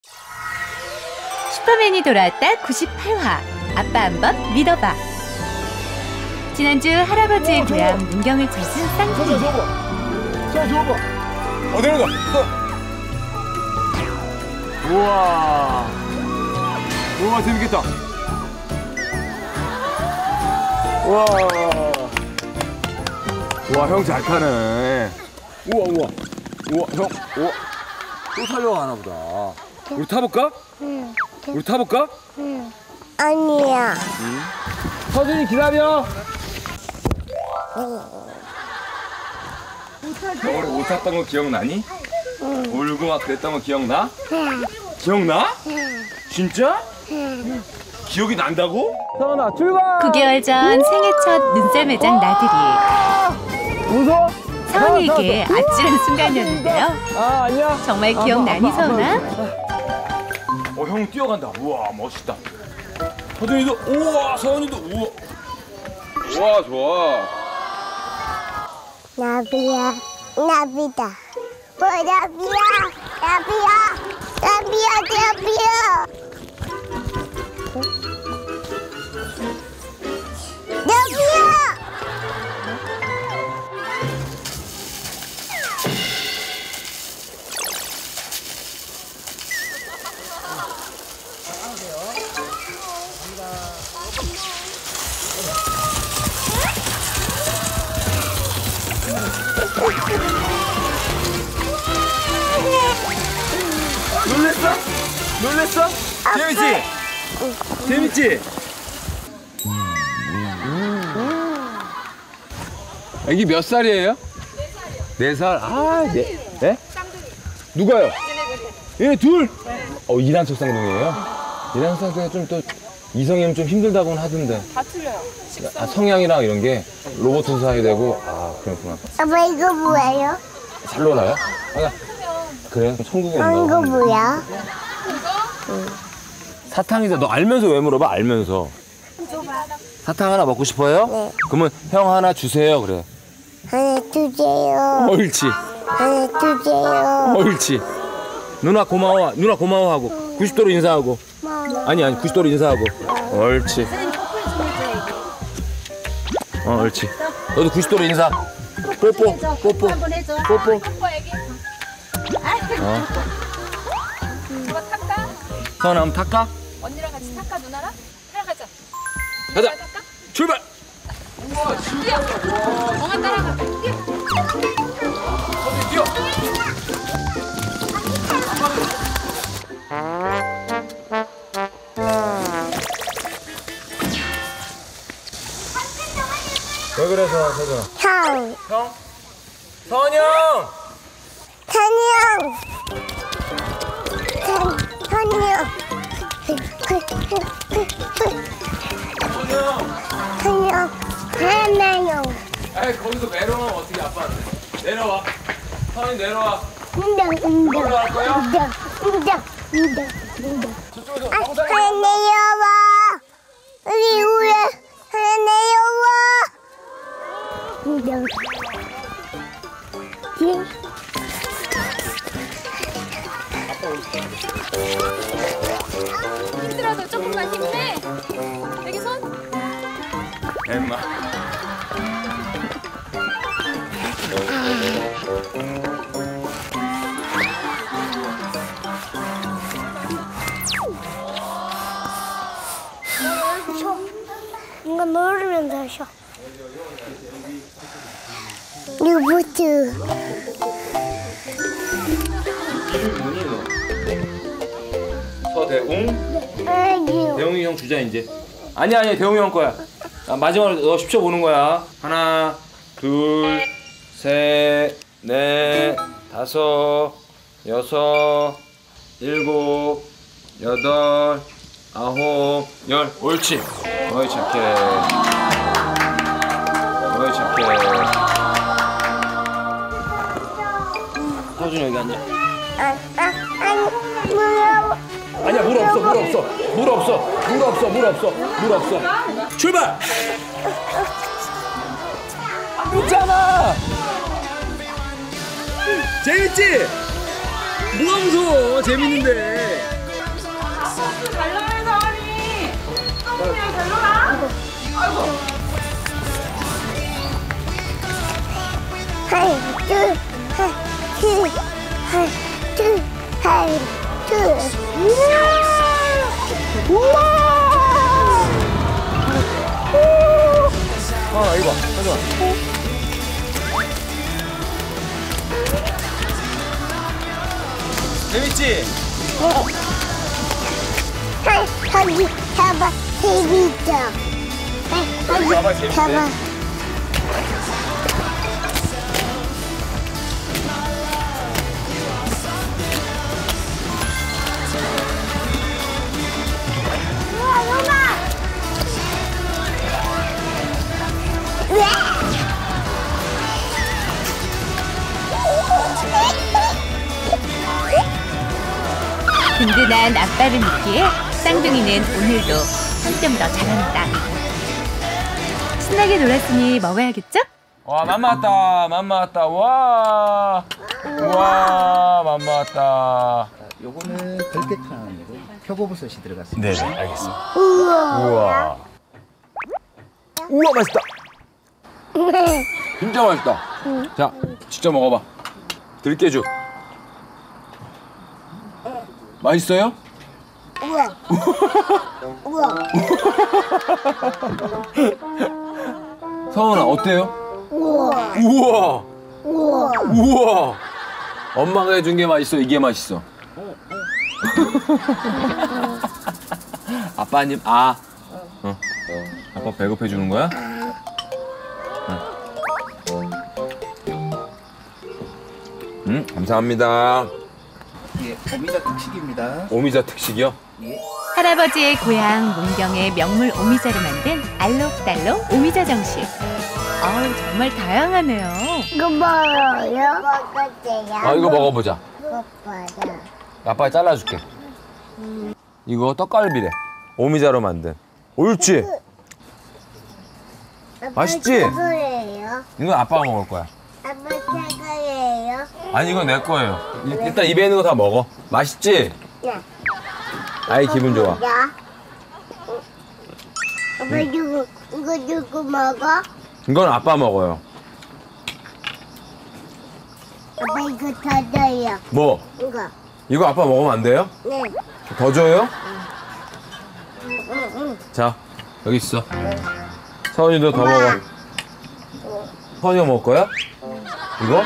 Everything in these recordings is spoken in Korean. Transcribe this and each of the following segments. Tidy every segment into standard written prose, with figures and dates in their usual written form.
슈퍼맨이 돌아왔다 98화. 아빠 한번 믿어봐. 지난주 할아버지의 고향 문경을 찾은 쌍둥이. 저거. 내려가. 우와, 재밌겠다. 우와, 형 잘 타네. 우와, 형, 또 살려가나 보다. 우리 타볼까? 응. 우리 타볼까? 응. 아니야. 서준이 기다려. 겨울에 못 탔던 거 기억나니? 응. 울고 막 그랬던 거 기억나? 응. 기억나? 응. 진짜? 응. 기억이 난다고? 서은아 출발! 9개월 전 생애 첫 눈썰 매장 나들이. 무서워? 서은이에게 아찔한 순간이었는데요. 안녕. 정말 기억나니, 서은아? 형 뛰어간다. 우와, 멋있다. 서준이도, 우와, 서은이도, 우와. 우와, 좋아. 나비야, 나비다. 나비야. 놀랬어? 재밌지? 애기 몇 살이에요? 4살? 네? 누가요? 얘네 둘? 이란석 쌍둥이에요? 이란석 쌍둥이가 좀 또 이성이면 좀 힘들다고는 하던데. 다 틀려요. 성향이랑 이런 게 로봇 사야 되고. 그렇구나. 아빠 이거 뭐예요? 잘 놀아요? 그래? 천국에 이거 온다고. 뭐야? 사탕이다. 너 알면서 왜 물어봐? 알면서. 사탕 하나 먹고 싶어요? 네. 그러면 형 하나 주세요. 그래. 하나 주세요. 옳지. 하나 주세요. 옳지. 누나 고마워. 누나 고마워하고 90도로 인사하고. 아니 90도로 인사하고. 옳지. 옳지. 너도 90도로 인사. 뽀뽀. 한번 해줘. 뽀뽀. 뽀뽀 애기. 저거 탈까? 서은아 한번 탈까? 언니랑 같이 탈까 누나랑? 따라가자. 가자. 탈까? 출발. 뛰어. 멍아 따라가. 뛰어. 뛰어. 왜 그래서 서준아? 형. 형? 서은이 형! 선이요. 하나요. 에이 거기서 내려오면 어떻게 아빠한테? 내려와. 서은이 내려와. 운동. 저쪽에서 하나 내려와. 우리 우에 하나 내려와. 운동. 힘들어도 조금만 힘내. 여기 손. 엠마. 이거 누르면 쉬어. 로봇. 서대웅. 아니요. 대웅이 형 주자 이제. 아니야 대웅이 형 거야. 마지막으로 너 10초 보는 거야. 하나, 둘, 셋, 넷, 다섯, 여섯, 일곱, 여덟, 아홉, 열. 옳지. 어이 착해. 서준이 여기 앉아. 무서워. 아니야 물 없어. 출발. 있잖아. 재밌지? 뭐가 무서워? 재밌는데. 아, 이거 봐. 가져와. 재밌지? 저기 잡아 재밌죠. 잡아, 재밌대. 잡아. 우와, 누나. 든든한 아빠를 믿기에 쌍둥이는 오늘도 한 점 더 잘한다. 신나게 놀았으니 먹어야겠죠? 와, 맘마 왔다. 맘마 왔다. 와. 우와, 맘마 왔다. 요거는 들깨탕이고 표고버섯이 들어갔습니다. 네, 알겠습니다. 우와. 우와, 맛있다. 진짜 맛있다. 자, 직접 먹어봐. 들깨죽. 맛있어요? 우와. 우와. 서원아, 어때요? 우와. 우와. 우와. 우와. 엄마가 해준 게 맛있어, 이게 맛있어. 아빠님, 아. 아빠 배급해 주는 거야? 감사합니다. 이게 오미자 특식입니다. 오미자 특식이요? 예. 할아버지의 고향 문경의 명물 오미자로 만든 알록달록 오미자 정식. 정말 다양하네요. 이거 먹어요? 먹을게요. 아, 이거 먹어보자. 먹어요. 아빠가 잘라줄게. 이거 떡갈비래. 오미자로 만든. 옳지? 맛있지? 거예요. 이건 아빠가 먹을 거야. 아빠 거예요. 아니, 이건 내 거예요. 일단 입에 있는 거 다 먹어. 맛있지? 네. 아이, 기분 좋아. 야. 아빠 이거 누구 먹어? 이건 아빠 먹어요. 아빠 이거 더 줘요. 뭐? 이거. 이거 아빠 먹으면 안 돼요? 네. 더 줘요? 자, 여기 있어. 서원이도 더 먹어. 서원이가 먹을 거야? 이거?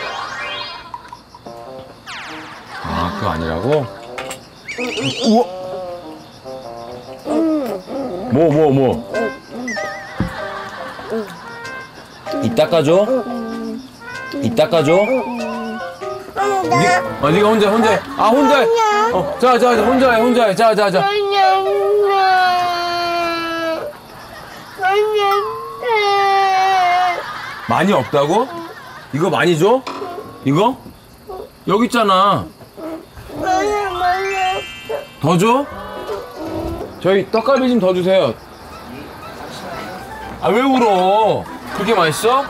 아, 그거 아니라고? 우와! 뭐? 이 닦아줘? 이 닦아줘? 네가 혼자 해. 아, 혼자 해. 자, 혼자 해. 자. 많이 없다고? 이거 많이 줘? 이거? 여기 있잖아. 더 줘? 저희 떡갈비 좀 더 주세요. 아, 왜 울어? 그렇게 맛있어?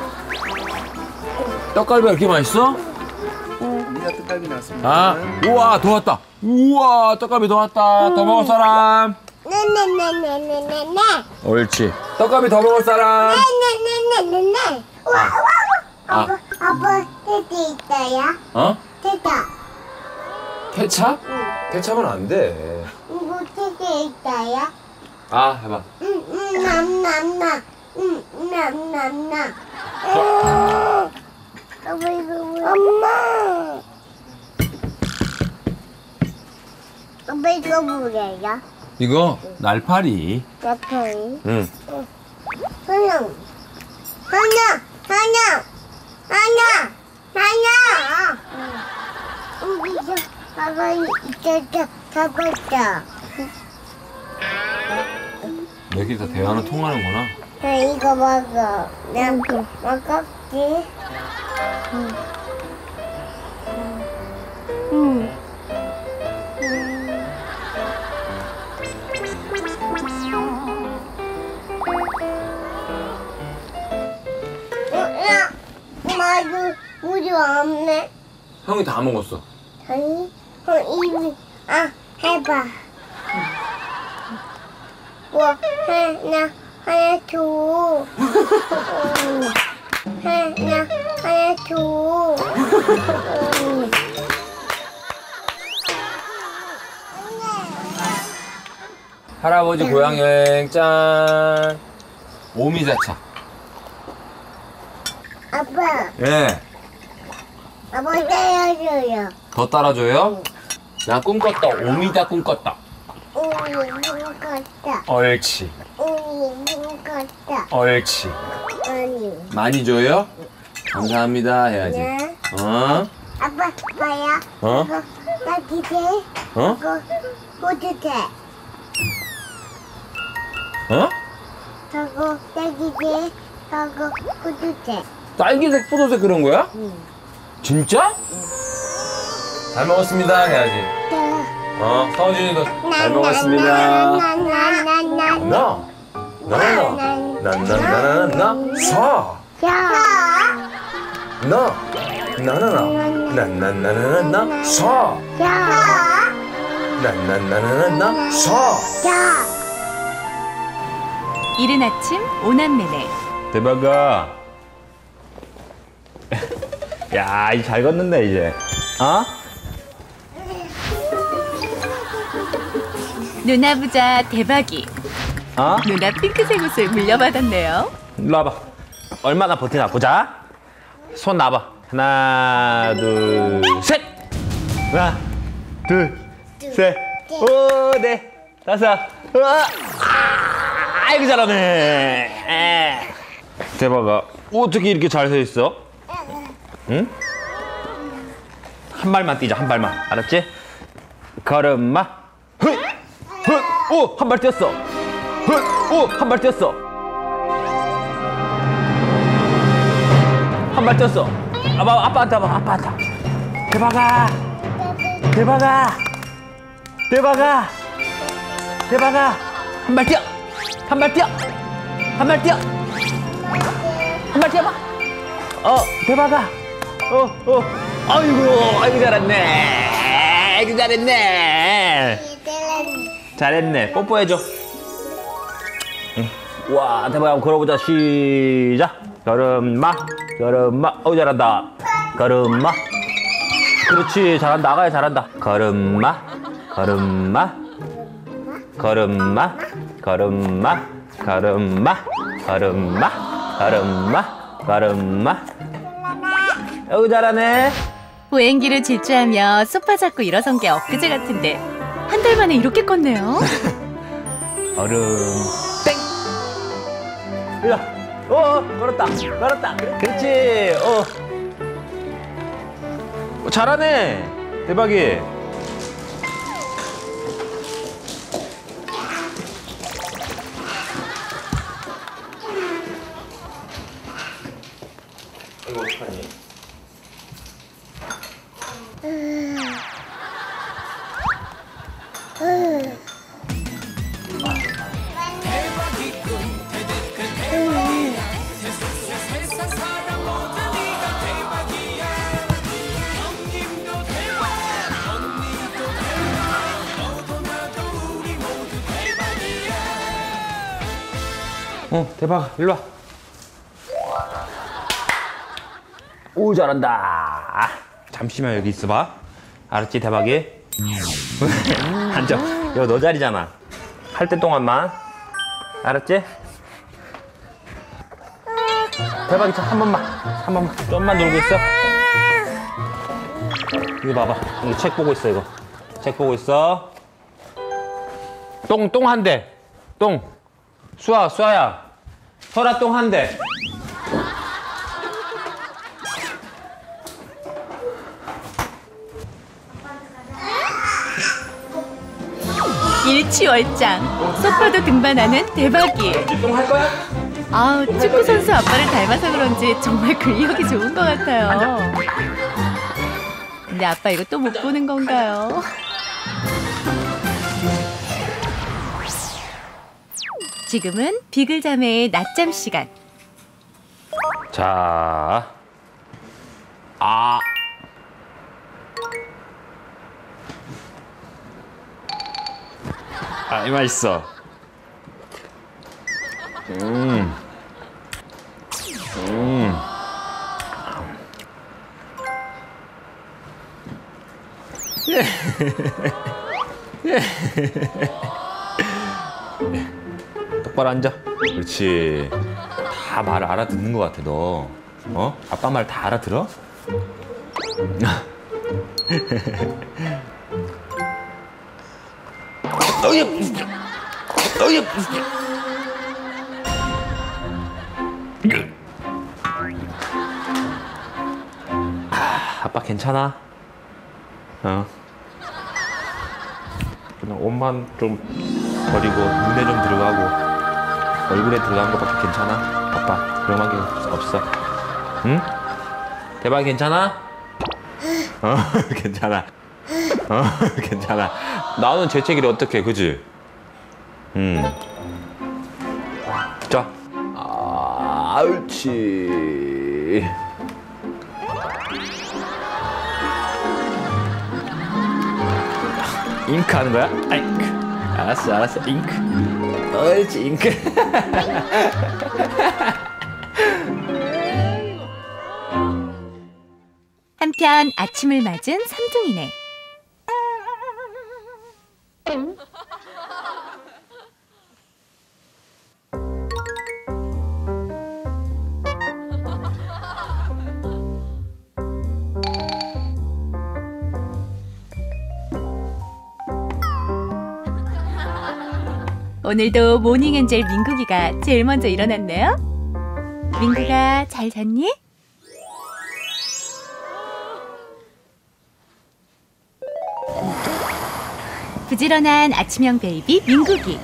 떡갈비가 그렇게 맛있어? 오미자 떡갈비 나왔습니다. 아, 우와, 더 왔다. 우와, 떡갈비 더 왔다. 더 먹을 사람? 네네네네네네네. 옳지. 떡갈비 더 먹을 사람? 네네네네네. 아빠 테트 있어요? 어? 테트. 케찹? 케찹은 안 돼. 이거 테트 있어요? 아, 해봐. 남남남. 남남남. 아빠 이거 뭐야? 엄마. 아빠 이거 뭐예요? 이거 날파리. 나팔이. 응. 하나. 우리 저 아빠 이제 잡았다. 여기 다 대화는 통하는구나. 나 이거 먹어. 나 먹었지. 우리 없네. 형이 다 먹었어. 아니, 입이 해봐. 뭐 하나 줘. 하나 줘. 할아버지 고향 여행 짠. 오미자차. 아빠, 예. 아빠 때려줘요. 더 따라줘요? 나 꿈꿨다. 오미자 꿈꿨다. 우리 먹었다. 옳지. 우리 먹었다. 옳지. 아니. 많이 줘요? 감사합니다 해야지. 네. 어? 아빠, 뭐야? 어? 이거 딸기제? 어? 이거 호두제? 어? 저거 딸기제? 저거 호두제? 딸기색, 포도색 그런 거야? 응. 진짜? 잘 먹었습니다 해야지. 네. 서준이도 잘 먹었습니다. 나나나나나나. 나나나나나나 사. 야. 나나나나나나나 사. 야. 나나나나나나 사. 야. 이른 아침 오남매네. 대박아. 야, 이 잘 걷는다 이제. 어? 누나 부자 대박이. 어? 누나 핑크색 옷을 물려받았네요. 일로 와봐. 얼마나 버티나 보자. 손 놔봐. 하나, 둘, 셋. 하나, 둘, 셋. 오, 네, 다섯. 아이고 잘하네. 대박아. 어떻게 이렇게 잘 서 있어? 응? 한 발만 뛰자. 한 발만. 알았지? 걸음마. 헛! 헛! 오! 한 발 뛰었어. 헛! 오! 한 발 뛰었어. 한 발 뛰었어. 아빠한테 와봐. 아빠한테. 대박아. 대박아. 대박아. 대박아. 한 발 뛰어. 한 발 뛰어. 한 발 뛰어. 한 발 뛰어봐. 대박아. 아이고 잘했네. 아이고 잘했네. 잘했네. 뽀뽀해줘. 응. 와, 대박아. 한번 걸어보자. 시작. 걸음마. 걸음마. 잘한다. 걸음마. 그렇지. 잘한다. 아가야 잘한다. 걸음마. 걸음마. 걸음마. 걸음마. 걸음마. 걸음마. 걸음마. 걸음마. 잘하네. 보행기를 질주하며 소파 잡고 일어선 게 엊그제 같은데 한 달 만에 이렇게 컸네요. 얼음 땡. 일로. 걸었다. 걸었다. 그렇지. 잘하네. 대박이. 이거 어떡하니? 대박. 일로 와. 오, 잘한다. 잠시만 여기 있어봐. 알았지, 대박이? 앉아. 이거 너 자리잖아. 할 때 동안만. 알았지? 대박이 한 번만. 좀만 놀고 있어. 이거 봐봐. 이거 책 보고 있어, 이거. 책 보고 있어. 똥 한 대. 똥. 수아야. 설아 똥 한 대. 일취월장. 소파도 등반하는 대박이. 똥 할 거야? 아우, 축구 선수 아빠를 닮아서 그런지 정말 근력이 좋은 것 같아요. 근데 아빠 이거 또 못 보는 건가요? 지금은 비글자매의 낮잠 시간. 자, 이 맛있어. 똑바로 앉아. 그렇지. 다 말을 알아듣는 것 같아 너. 어? 아빠 말 다 알아들어? 아빠 괜찮아? 어? 그냥 옷만 좀 버리고 눈에 좀 들어가고 얼굴에 들어간 것밖에 괜찮아? 아빠 그런 게 없어. 응? 대박 괜찮아? 어 괜찮아. 어 괜찮아. 나는 재채기를 어떻게 그지? 자, 옳지. 잉크 하는 거야? 잉크. 알았어, 잉크. 옳지, 잉크. 한편 아침을 맞은 삼둥이네. 오늘도 모닝엔젤 민국이가 제일 먼저 일어났네요. 민국아, 잘 잤니? 부지런한 아침형 베이비 민국이.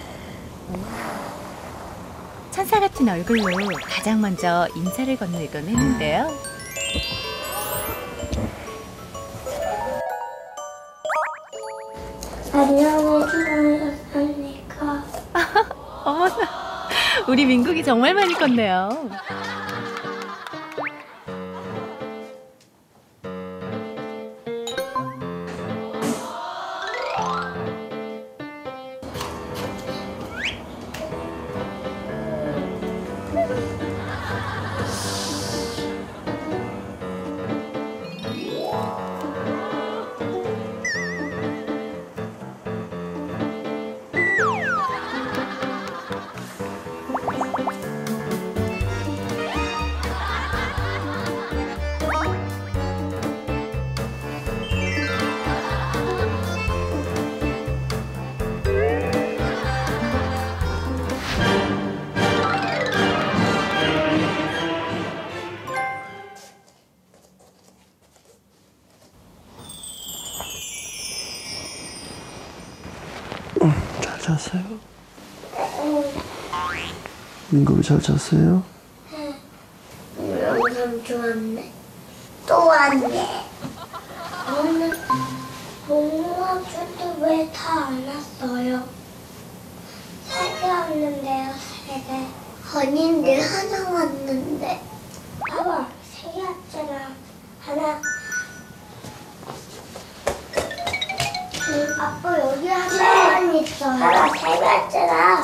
천사 같은 얼굴로 가장 먼저 인사를 건네곤 했는데요. 안녕히 주무셨습니까? 어머나, 우리 민국이 정말 많이 컸네요. 잘 잤어요? 민국이 잘 잤어요? 영상 왔네. 또 왔네. 오늘 공무원들도 왜 다 안 왔어요? 3개 왔는데요, 3개. 아닌데 하나 왔는데. 봐봐, 3개 왔잖아. 하나. 아빠 여기 하나만 있어요. 하나 3개 왔잖아.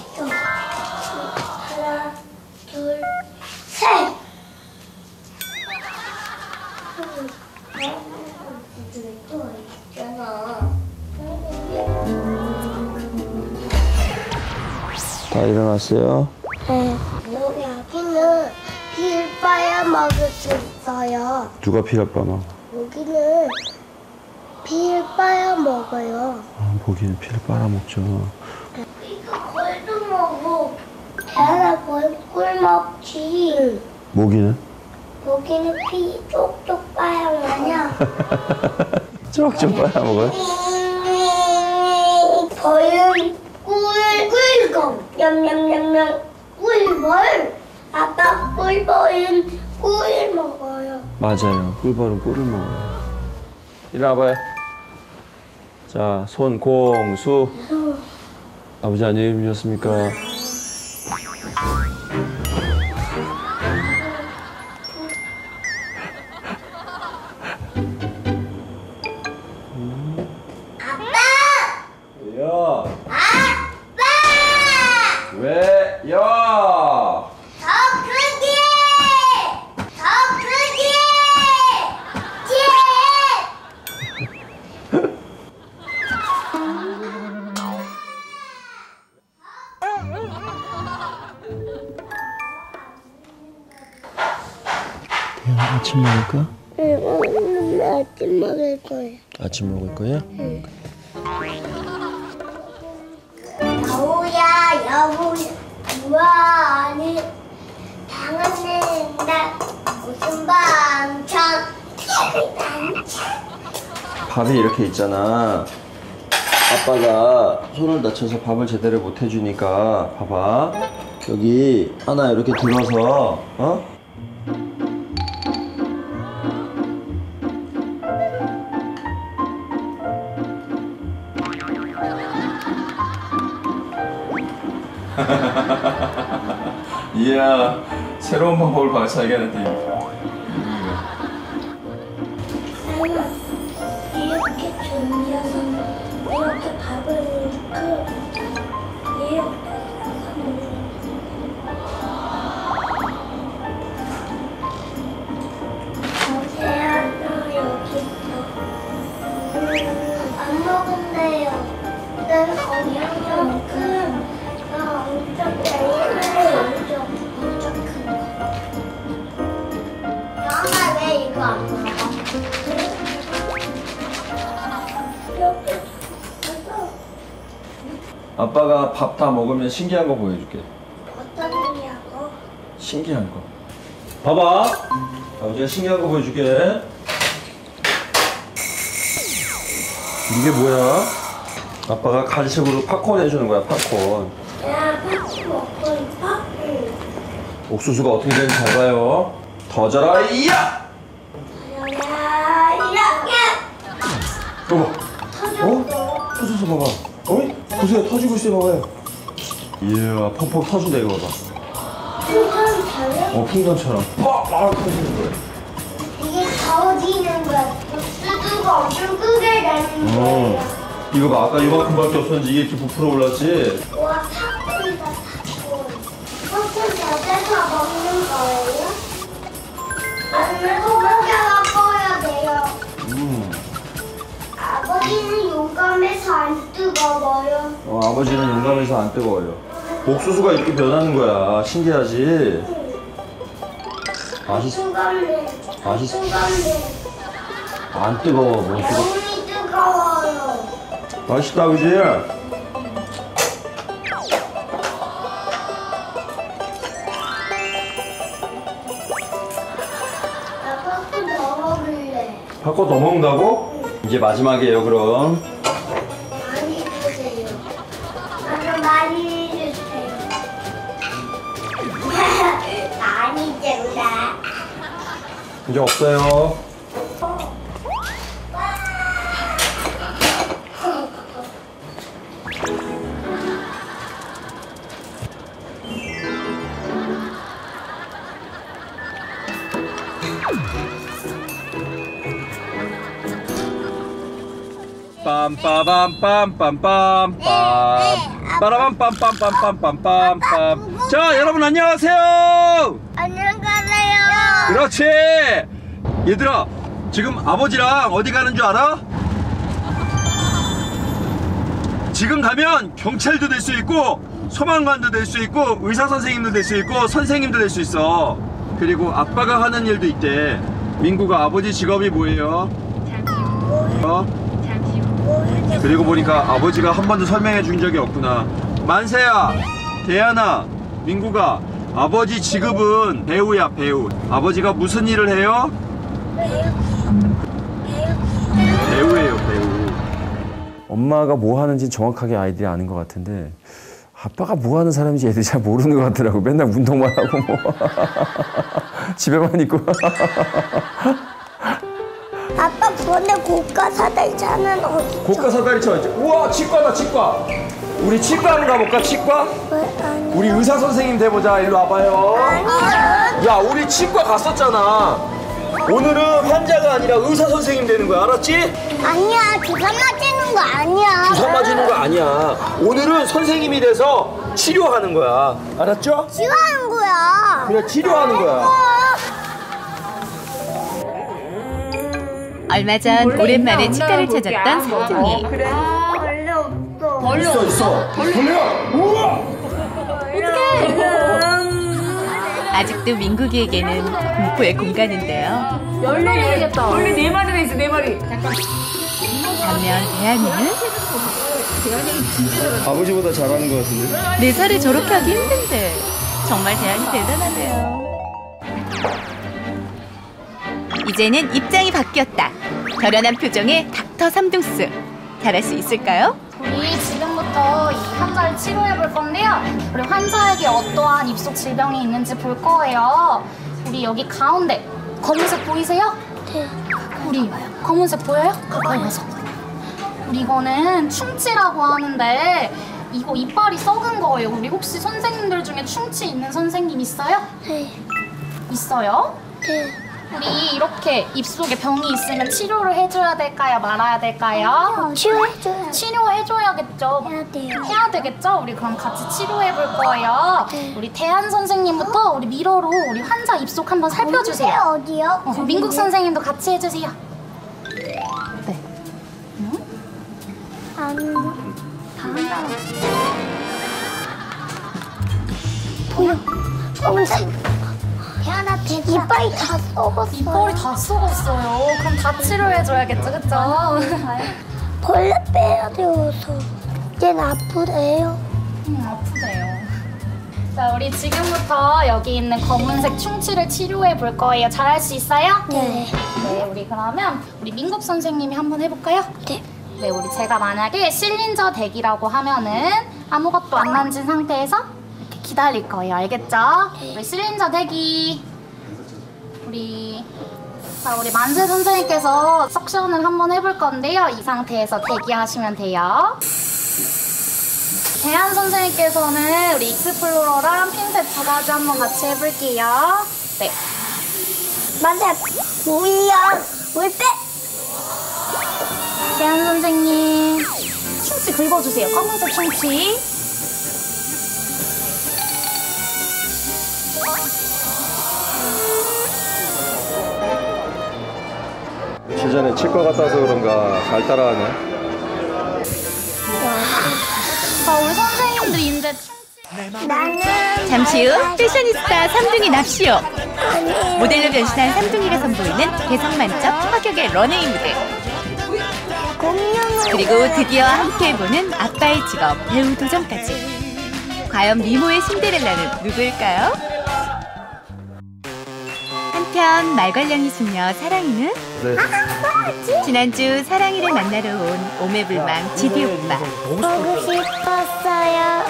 하나, 둘, 셋. 또 있잖아. 다 일어났어요? 네. 여기는 빌 빨아 먹을 수 있어요. 누가 피를 빠마? 여기는 빌 빨아 먹어요. 보기는 피를 빨아먹죠. 이거 꿀도 먹고 대하나 꿀 먹지. 모기는? 여기는 피 쪽쪽 빨아 먹냐? 쪽쪽 빨아먹어요? 벌은 꿀검 냠냠냠냠 꿀벌. 아빠 꿀벌은 꿀 먹어요. 맞아요. 꿀벌은 꿀을 먹어요. 이리 와봐요. 자, 손 공수. 아버지 안녕히 계셨습니까? 야! 아빠! 왜? 야! 더 크게! 더 크게! 예! 아침 먹을까? 아침 먹을 거야. 아침 먹을 거야? 여우야, 우와, 아니, 당하는 날 무슨 밤청 밥이 이렇게 있잖아. 아빠가 손을 다쳐서 밥을 제대로 못 해주니까 봐봐. 여기 하나 이렇게 들어서 어? 이야, 새로운 방법을 발사하겠는데. 이렇게 준비해서 이렇게 밥을 넣고 이렇게 여보세요, 여기 있어. 안 먹은대요. 난 엄청 큰 거. 엄마 왜 이거 안 먹어? 아빠가 밥 다 먹으면 신기한 거 보여줄게. 어떤 거냐고? 신기한 거. 봐봐. 아버지가 신기한 거 보여줄게. 이게 뭐야? 아빠가 간식으로 팝콘 해주는 거야, 팝콘. 야, 팥 먹고 있어? 응. 옥수수가 어떻게 되는지 잘 봐요. 더 자라, 이야! 야, 이렇게 봐봐. 터졌어. 터져서 봐봐. 어이? 보세요, 터지고 있어요, 봐봐요. 이야, 펑펑 터진다, 이거 봐봐. 풍선 잘해? 풍선처럼. 막 터지는 거야. 이게 더워지는 거야. 옥수수가 엄청 크게 되는 거야. 이거 봐, 아까 이만큼밖에 없었는데 이게 이렇게 부풀어 올랐지? 와, 팝콘이다, 팝콘. 팝콘 젖어서 먹는 거예요? 아니면 소고기 먹어야 돼요. 아버지는 용감해서 안 뜨거워요. 아버지는 용감해서 안 뜨거워요. 옥수수가 이렇게 변하는 거야. 신기하지? 맛있어. 순간에, 맛있어. 순간에 안 뜨거워, 뭐 뜨거워. 너무 뜨거워요. 맛있다, 그지? 나 팝콘 더 먹을래. 팝콘 더 먹는다고? 이제 마지막이에요, 그럼. 많이 주세요. 나도 많이 주세요. 많이 준다. 이제 없어요. 빰빠밤빰빰빰빰 빠라밤빰빰빰빰빰빰. 자, 여러분 안녕하세요. 안녕하세요. 그렇지. 얘들아, 지금 아버지랑 어디 가는 줄 알아? 지금 가면 경찰도 될 수 있고 소방관도 될 수 있고 의사 선생님도 될 수 있고 선생님도 될 수 있어. 그리고 아빠가 하는 일도 있대. 민구가 아버지 직업이 뭐예요? 그리고 보니까 아버지가 한 번도 설명해 준 적이 없구나. 만세야, 대안아, 민구가 아버지 직업은 배우야, 배우. 아버지가 무슨 일을 해요? 배우예요, 배우. 엄마가 뭐 하는지 정확하게 아이들이 아는 것 같은데 아빠가 뭐 하는 사람인지 애들이 잘 모르는 것 같더라고. 맨날 운동만 하고 뭐 집에만 있고. 아빠 그런데 고가 사다리차는 어디? 고가 사다리차 있지. 우와, 치과다, 치과. 우리 치과 한번 가볼까, 치과? 왜 아니? 우리 의사 선생님 돼보자. 일로 와봐요. 아니야. 야, 우리 치과 갔었잖아. 오늘은 환자가 아니라 의사 선생님 되는 거야, 알았지? 아니야. 주사 맞는 거 아니야. 주사 맞는 거 아니야. 오늘은 선생님이 돼서 치료하는 거야. 알았죠? 치료하는 거야. 그래, 치료하는 거야. 얼마 전 오랜만에 치과를 찾았던 상중이. 원래 없어. 있어, 있어. 벌레야. 우와. 아직도 민국이에게는 공포의 공간인데요. 열려야겠다. 원래 4마리나 있어, 4마리. 반면 대한이는 아버지보다 잘하는 것 같은데? 4살에 저렇게 하기 힘든데 정말 대한이 대단하네요. 이제는 입장이 바뀌었다. 결연한 표정의 닥터 삼둥스. 잘할 수 있을까요? 우리 지금부터 이 환자를 치료해 볼 건데요. 우리 환자에게 어떠한 입속 질병이 있는지 볼 거예요. 우리 여기 가운데 검은색 보이세요? 네. 우리 검은색 보여요? 가까이 와서. 우리 이거는 충치라고 하는데 이거 이빨이 썩은 거예요. 우리 혹시 선생님들 중에 충치 있는 선생님 있어요? 네. 있어요? 네. 우리 이렇게 입속에 병이 있으면 치료를 해줘야 될까요? 말아야 될까요? 치료해줘요. 치료해줘야겠죠. 해야 돼요. 해야 되겠죠? 우리 그럼 같이 치료해 볼 거예요. 네. 우리 대한 선생님부터 우리 미러로 우리 환자 입속 한번 살펴주세요. 어디요? 민국 선생님도 같이 해주세요. 네. 보여. 검은색. 태연아, 이빨이 다 썩었어. 이빨이 다 썩었어요. 그럼 다 치료해줘야겠죠, 그쵸? 벌레 빼야 되어서. 얘는 아프대요. 아프대요. 자, 우리 지금부터 여기 있는 검은색 충치를 치료해 볼 거예요. 잘할 수 있어요? 네. 네, 우리 그러면 우리 민국 선생님이 한번 해볼까요? 네. 네, 우리 제가 만약에 실린저 대기라고 하면은 아무것도 안 만진 상태에서 이렇게 기다릴 거예요. 알겠죠? 우리 실린저 대기. 우리 만세 선생님께서 석션을 한번 해볼 건데요. 이 상태에서 대기하시면 돼요. 대한 선생님께서는 우리 익스플로러랑 핀셋 2가지 한번 같이 해볼게요. 네. 맞아. 물 빼. 대한 선생님 충치 긁어주세요. 검은색 충치. 예전에 치과 갔다 와서 그런가 잘 따라하네. 자, 우리 선생님들 이제 나는 잠시 후 패셔니스타 삼둥이 납시오. 모델로 변신한 삼둥이가 선보이는 개성 만점 파격의 런웨이 무대. 공룡을 그리고 드디어 함께해보는 아빠의 직업 배우 도전까지. 과연 미모의 신데렐라는 누구일까요? 한편 말괄량이 숙녀 사랑이는 지난주 사랑이를 만나러 온 오매불망 지디 오빠. 보고 싶었어요.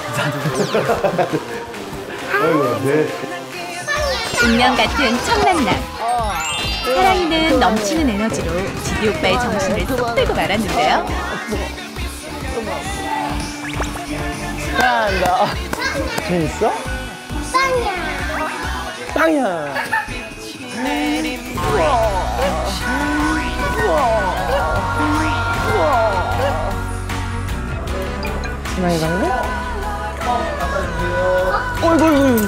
운명 같은 첫 만남. 사랑이는 넘치는 에너지로 지디 오빠의 정신을 쏙 빼고 말았는데요. 재밌어? 빵이야. 신랑이 방금? 어이구.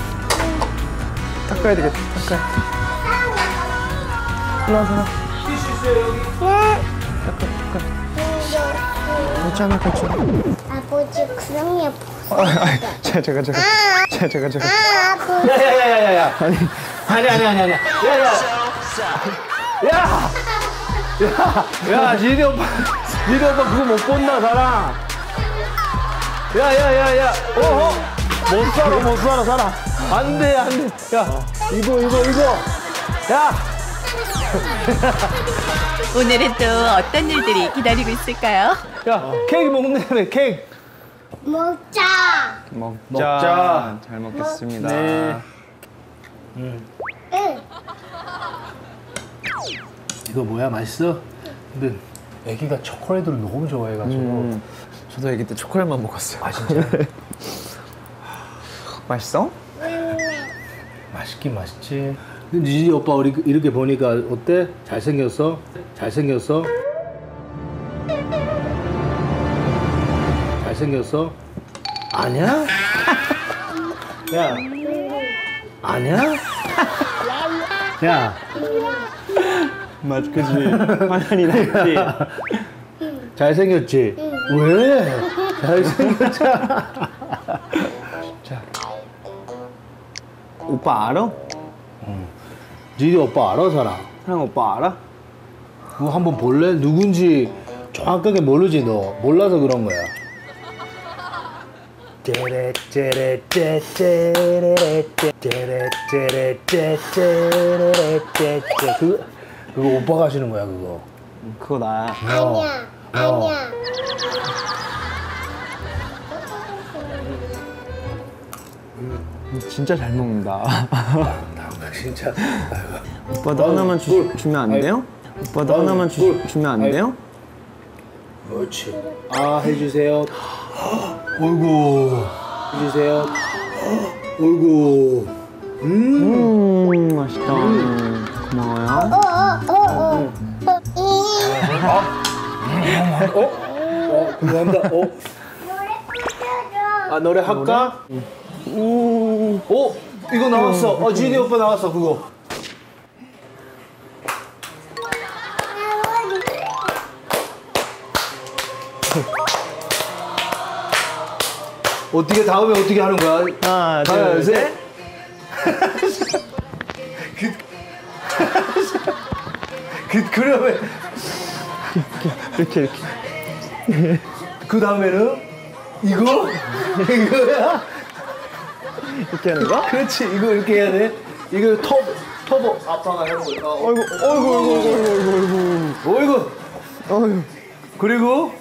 닦아야 되겠다. 일로 와, 사랑. 괜찮아. 아버지 그럼 예뻐. 제가. 아버지. 야야야야야. 아니. 야, 지디 오빠 그거 못 본다, 사랑. 야. 못 살아, 사랑. 안 돼. 야, 이거. 야. 오늘은 또 어떤 일들이 기다리고 있을까요? 야, 케이크 먹네, 케이크. 먹자. 먹자. 잘 먹겠습니다. 네. 응. 이거 뭐야, 맛있어? 근데 애기가 초콜릿을 너무 좋아해가지고 저도 애기 때 초콜릿만 먹었어요. 아 진짜? 맛있어? 맛있긴 맛있지. 근데 지지 오빠 우리 이렇게 보니까 어때? 잘생겼어? 잘생겼어? 아니야? 야 아니야? 야 맞, 그지. 화난이 났지. 잘생겼지? 왜? 잘생겼잖아. 자. 오빠 알아? 니네 오빠 알아, 사람? 사랑 오빠 알아? 그거 한번 볼래? 누군지 정확하게 모르지, 너. 몰라서 그런 거야. 그거 오빠가 하시는 거야, 그거. 그거 나야. 아니야. 아니야. 진짜 잘 먹는다. 진짜. 오빠도 하나만 주면 안 돼요? 오빠도 하나만 주면 안 돼요? 그렇지. 아, 해주세요. 어이구. 해주세요. 어이구. 맛있다. 고마워요. 그거 한다. 아, 노래 할까? 이거 나왔어. 지니 오빠 나왔어, 그거. 다음에 어떻게 하는 거야? 하나, 둘, 둘, 셋. 그러면 이렇게. 그 다음에는 이거야? 이렇게 하는 거? 그렇지, 이거 이렇게 해야 돼. 이거 터보 아빠가 하는 거야. 어이구. 그리고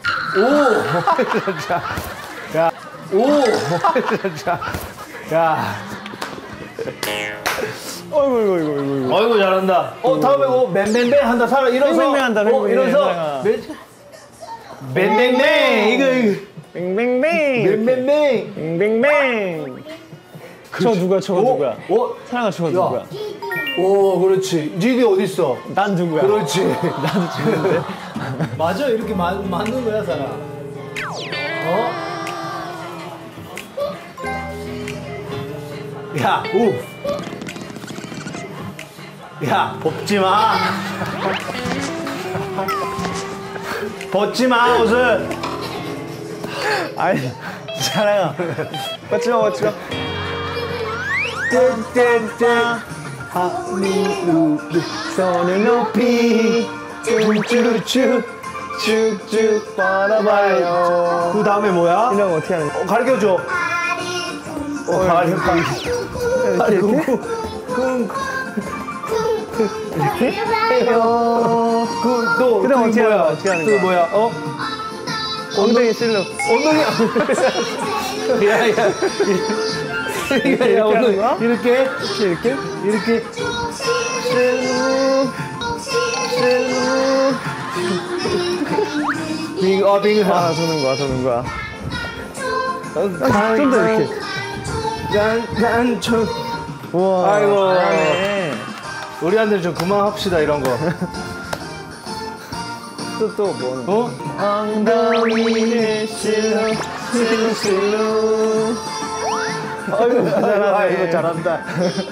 어이구 잘한다. 다음에 맨맨맨 한다. 사람 일어서. 맹맹맹 한다, 맹맹맹. 일어서. 맹맹맹. 이거. 뱅뱅뱅. 맹맹맹. 뱅뱅뱅. 저거 누구야? 사랑아, 저거 누구야? 그렇지. 지디 어디 있어? 난 누구야? 그렇지. 나도 지는데. 맞아, 이렇게 맞는 거야, 사람. 야, 야, 벗지 마. 벗지 마, 옷을. 아니, 사랑아. 맞지 마. 땡땡땡. 손을 높이 쭉쭉 뻗어봐요. 그 다음에 뭐야? 이런 거 어떻게 하는 거야? 가르쳐줘. 가르쳐. 또 그다음 어떻게 하는 거야? 어떻게 하는 거야? 뭐야? 엉덩이 실로. 엉덩이. 야. 이렇게 하는 거야? 이렇게. 빙. 도는 거야. 좀 더 이렇게. 짠짠. 우와. 아이고. 잘하네. 우리한테 좀 그만합시다, 이런 거. 또 뭐는? 엉덩이를 실로. 아이고, 잘한다.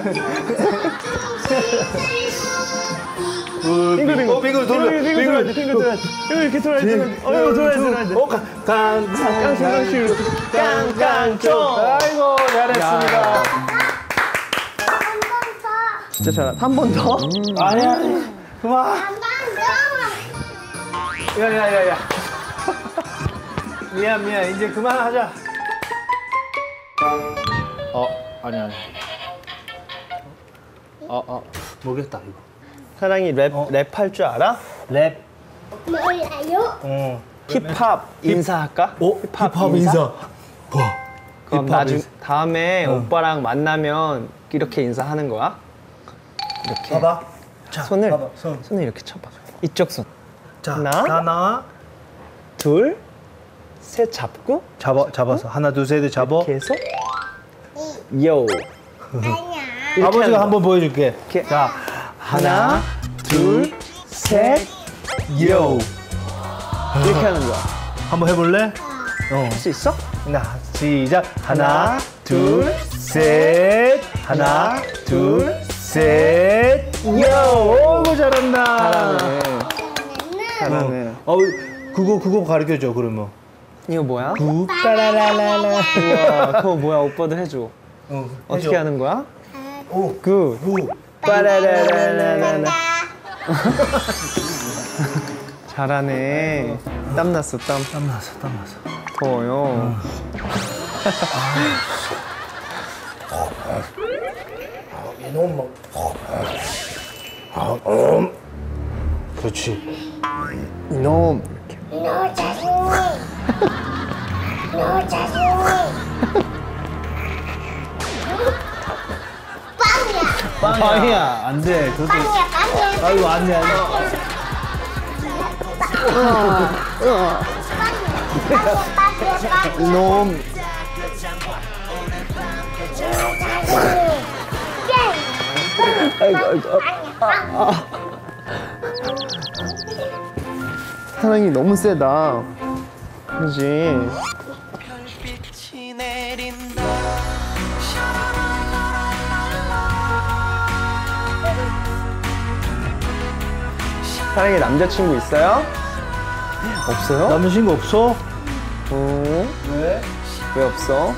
빙글 돌려. 빙글 이렇게 돌아야 돼. 돌아야 돼. 깡깡깡. 아이고, 잘했습니다. 진짜 잘한다. 한 번 더? 아니야. 그만. 야야야야. 미안. 이제 그만하자. 아니. 모르겠다, 이거. 사랑이 랩할 줄 알아? 랩. 몰라요? 힙합 인사할까? 힙합 인사. 그럼 다음에 오빠랑 만나면 이렇게 인사하는 거야? 이렇게. 봐봐. 손을 봐봐, 손을 이렇게 쳐봐. 이쪽 손. 자, 하나, 하나, 둘, 셋 잡고 잡아서 하나, 둘, 셋 잡아. 이렇게 해서 요. 아니야. 아버지가 한번 보여줄게. 이렇게. 자, 하나, 둘, 셋, 요. 이렇게 하는 거야. 한번 해볼래? 할 수 있어? 시작. 하나, 둘, 셋. 하나, 둘, 셋. 요. 오고 잘한다. 잘하네. 그거 가르쳐줘, 그러면. 이거 뭐야? 따라라라라. 우와, 그거 뭐야? 오빠도 해줘. 해줘. 어떻게 하는 거야? 굿. 빠라라라라라. 잘하네. 땀 났어, 땀. 땀 났어. 더워요. 이놈 그렇지. 이놈. 너 자신이 너 자신이 빵이야 빵이야. 안 돼. 그것도. 빵이야 아이고, 안 돼, 안 돼. 이놈. 사랑이 너무 세다. 그지? 사랑이 남자친구 있어요? 없어요? 남자친구 없어? 왜? 왜 없어?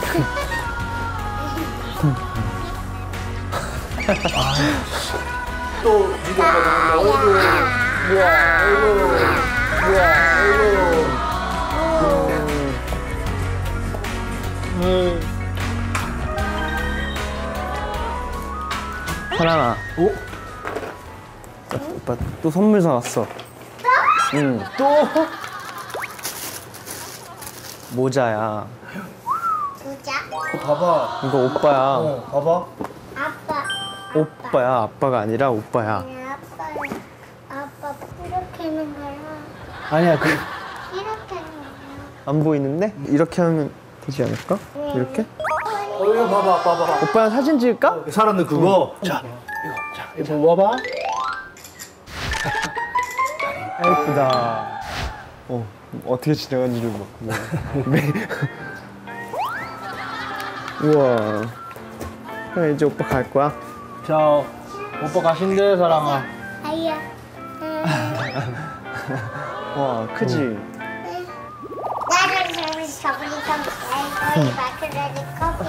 또 니가 사랑아. 오빠 또 선물 사왔어. 응. 또? 모자야. 보자 봐봐. 이거 오빠야. 봐봐. 아빠 오빠야. 아빠가 아니라 오빠야. 아빠 이렇게 하는 거야 아니야, 이렇게 하는 거야 안 보이는데? 이렇게 하면 되지 않을까? 이렇게? 이거 봐봐. 오빠랑 사진 찍을까? 사람들 그거. 자, 이거 봐봐. 예쁘다. 어떻게 지나간지를 막. 우와. 그럼 이제 오빠 갈 거야? 자, 오빠 가신대, 사랑아. 아이야 와, 크지? 나를 저리 좀 마크레디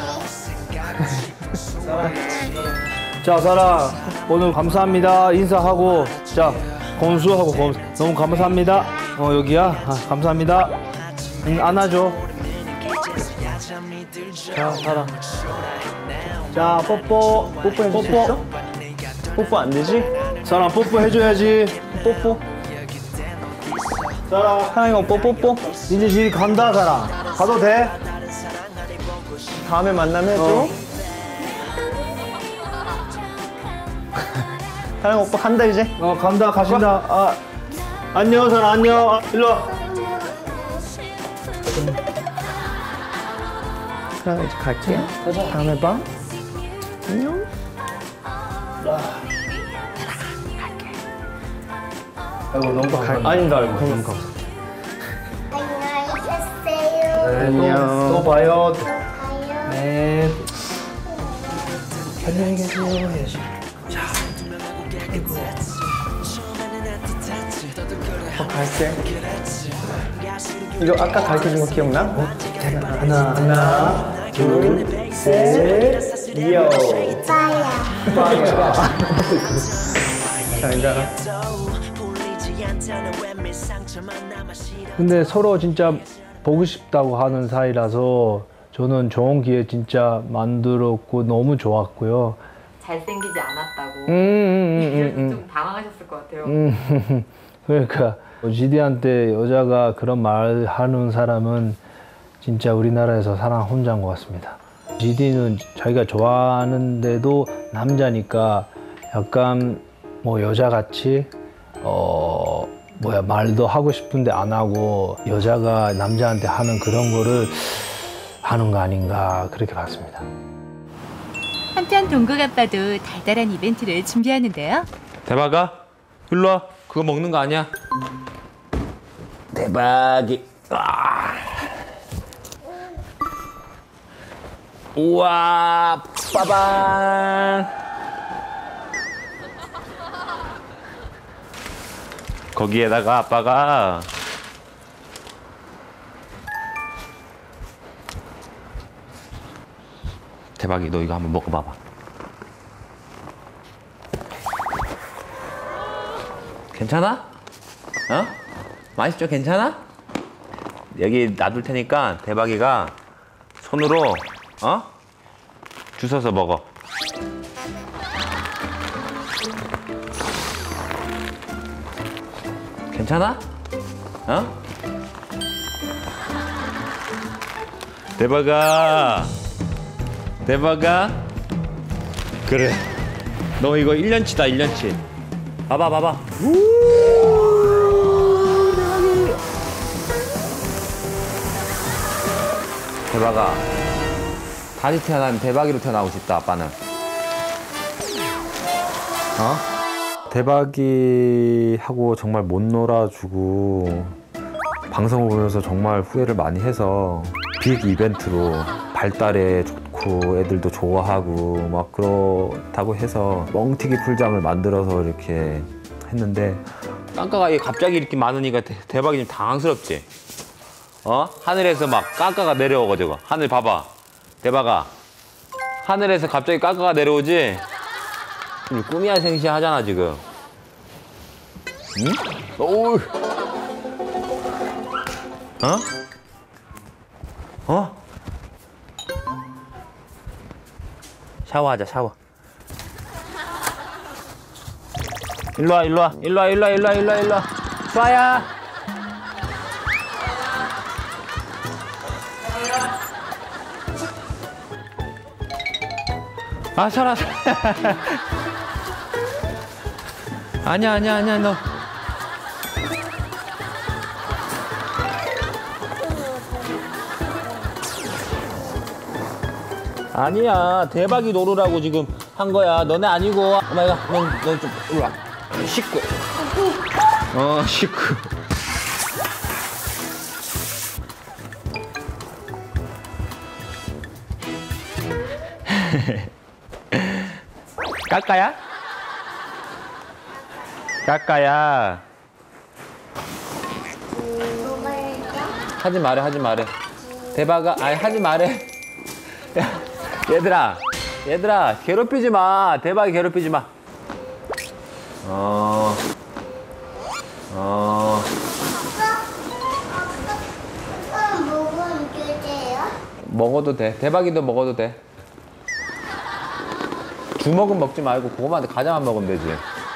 커피 자, 사랑. 오늘 감사합니다. 인사하고. 자, 건수하고 너무 감사합니다. 여기야. 감사합니다. 안아줘. 자, 사랑. 자, 뽀뽀. 뽀뽀 해줄 수 있어? 뽀뽀 안 되지? 사랑, 뽀뽀 해줘야지. 뽀뽀? 사랑. 사랑이 오빠 뽀뽀? 이제 집에 간다, 사랑. 가도 돼? 다음에 만나면 해줘. 사랑이 오빠 간다 이제. 간다, 가신다. 안녕, 사랑, 안녕. 일로 와. 사랑아 이제 갈게. 다음에 봐. 안녕. 아이고, 너무 아닌가 알고. 그럼 가. 안녕히 계세요 안녕. 또 봐요. 가요 네. 안녕히 계세요. 갈게. 이거 아까 가르쳐준 거 기억나? 하나, 둘, 셋. 이요. 빠야 잘 가. 근데 서로 진짜 보고 싶다고 하는 사이라서 저는 좋은 기회 진짜 만들었고 너무 좋았고요. 잘생기지 않았다고 좀 당황하셨을 것 같아요. 그러니까 지디한테 여자가 그런 말 하는 사람은 진짜 우리나라에서 사랑 혼자인 것 같습니다. 지디는 자기가 좋아하는데도 남자니까 약간 뭐 여자같이 말도 하고 싶은데 안 하고 여자가 남자한테 하는 그런 거를 하는 거 아닌가 그렇게 봤습니다. 한편 동국 아빠도 달달한 이벤트를 준비하는데요. 대박아, 일로 와. 그거 먹는 거 아니야? 대박이. 우와, 빠방. 거기에다가 아빠가 대박이, 너 이거 한번 먹어봐봐. 괜찮아? 어? 맛있죠? 괜찮아? 여기 놔둘 테니까 대박이가 손으로 주워서 먹어. 괜찮아? 어? 대박아. 그래. 너 이거 1년치다 1년치. 봐봐. 대박아. 다시 태어나면 대박이로 태어나고 싶다 아빠는. 대박이하고 정말 못 놀아주고 방송을 보면서 정말 후회를 많이 해서 빅 이벤트로 발달에 좋고 애들도 좋아하고 막 그렇다고 해서 멍튀기 풀장을 만들어서 이렇게 했는데 깡까가 갑자기 이렇게 많으니까 대박이 좀 당황스럽지? 하늘에서 막 깡까가 내려오가지고. 하늘 봐봐. 대박아. 하늘에서 갑자기 깡까가 내려오지? 꿈이야 생시야 하잖아 지금. 응? 오. 샤워하자 샤워. 일로와. 수아야. 아 설아. 아니야 너. 아니야 대박이 놀으라고 지금 한 거야. 너네 아니고. 엄마가 넌 좀 일로 와. 식구. 식구. 까까야. 하지 말해. 대박아, 아니 하지 말해. 야, 얘들아, 괴롭히지 마. 대박이 괴롭히지 마. 먹으면 되세요? 먹어도 돼. 대박이도 먹어도 돼. 주먹은 먹지 말고 그거만 과자만 먹으면 되지.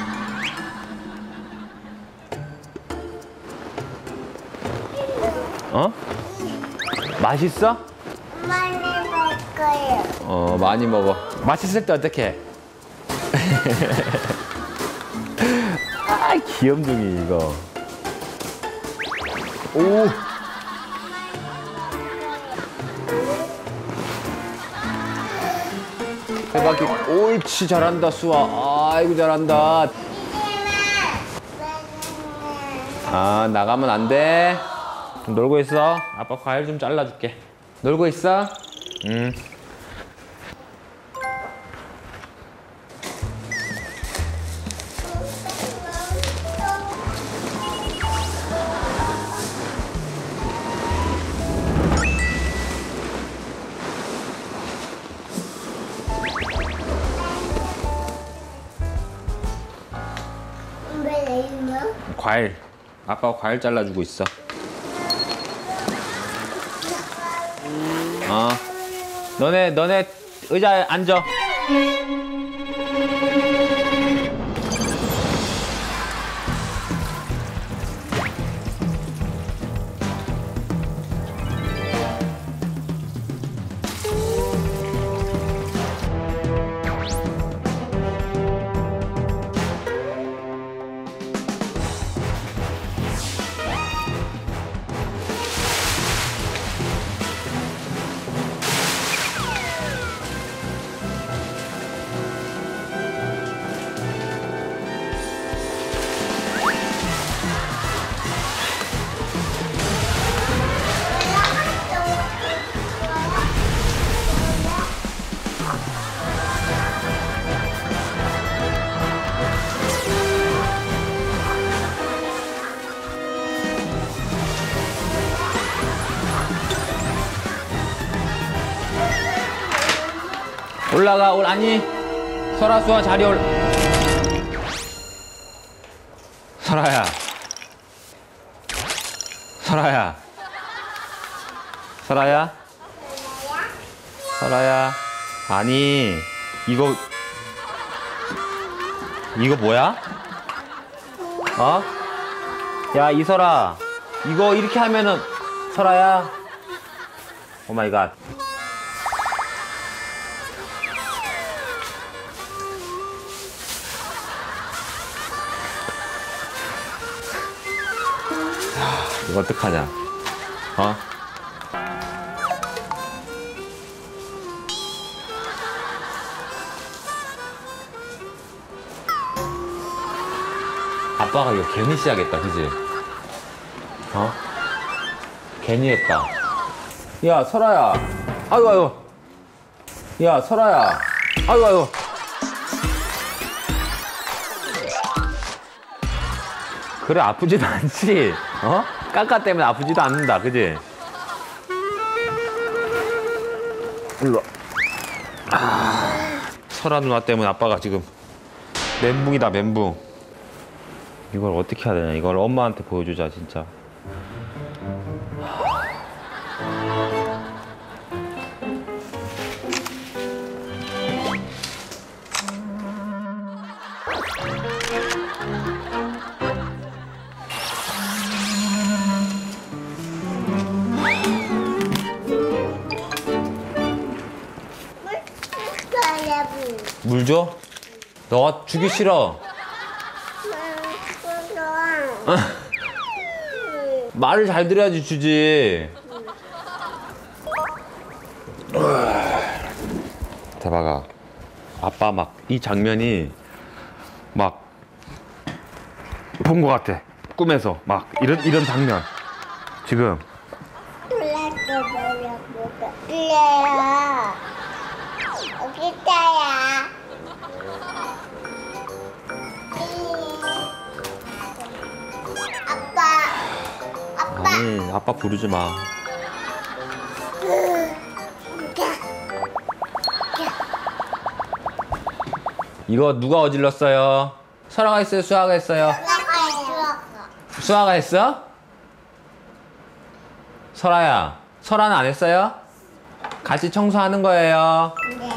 맛있어? 많이 먹을 거예요. 많이 먹어. 맛있을 때 어떡해? 아, 귀염둥이 이거. 오. 대박이. 옳지, 잘한다, 수아. 아이고, 잘한다. 아, 나가면 안 돼. 좀 놀고 있어. 아빠 과일 좀 잘라줄게. 놀고 있어? 왜 내리냐? 과일. 아빠가 과일 잘라주고 있어. 너네 의자에 앉아. 올라가. 아니 설아 수아 자리 설아야. 설아야. 설아야. 설아야. 아니, 이거 뭐야? 어? 야, 이설아. 이거 이렇게 하면은, 설아야. 오 마이 갓. 이거 어떡하냐? 어? 아빠가 이거 괜히 시작했다, 그지? 어? 괜히 했다. 야, 설아야. 아이고, 아이고. 야, 설아야. 아이고, 아이고. 그래, 아프지도 않지? 어? 까까 때문에 아프지도 않는다, 그지? 일로 와. 설아 누나 때문에 아빠가 지금 멘붕이다, 멘붕. 이걸 어떻게 해야 되냐? 이걸 엄마한테 보여주자, 진짜. 물 줘? 너가 주기 싫어. 말을 잘 들어야지 주지. 대박아. 아빠 막 이 장면이 막 본 것 같아. 꿈에서 막 이런 장면. 지금. 여기 있어요. 아빠. 아니, 아빠 부르지 마. 이거 누가 어질렀어요? 설아가 했어요? 수아가 했어요? 수아가 했어? 설아야, 설아는 안 했어요? 같이 청소하는 거예요. 네.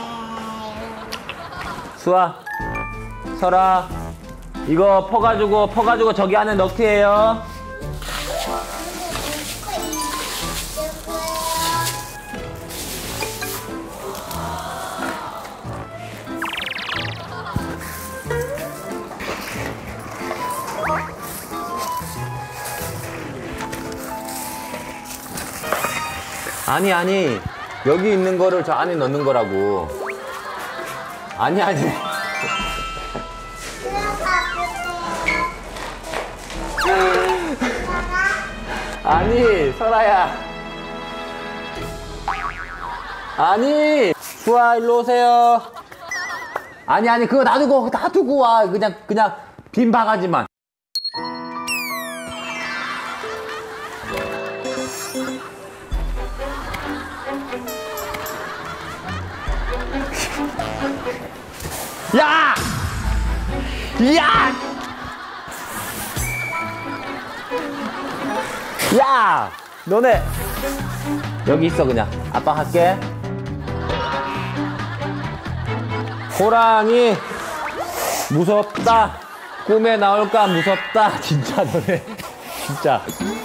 수아, 설아, 이거 퍼가지고 저기 안에 넣기예요. 아니, 여기 있는 거를 저 안에 넣는 거라고. 아니. 아니, 설아야. 아니, 수아 일로 오세요. 아니, 그거 놔두고 와. 그냥 빈 바가지만. 야! 야! 너네 여기 있어. 그냥 아빠 갈게. 호랑이 무섭다. 꿈에 나올까 무섭다. 진짜 너네 진짜.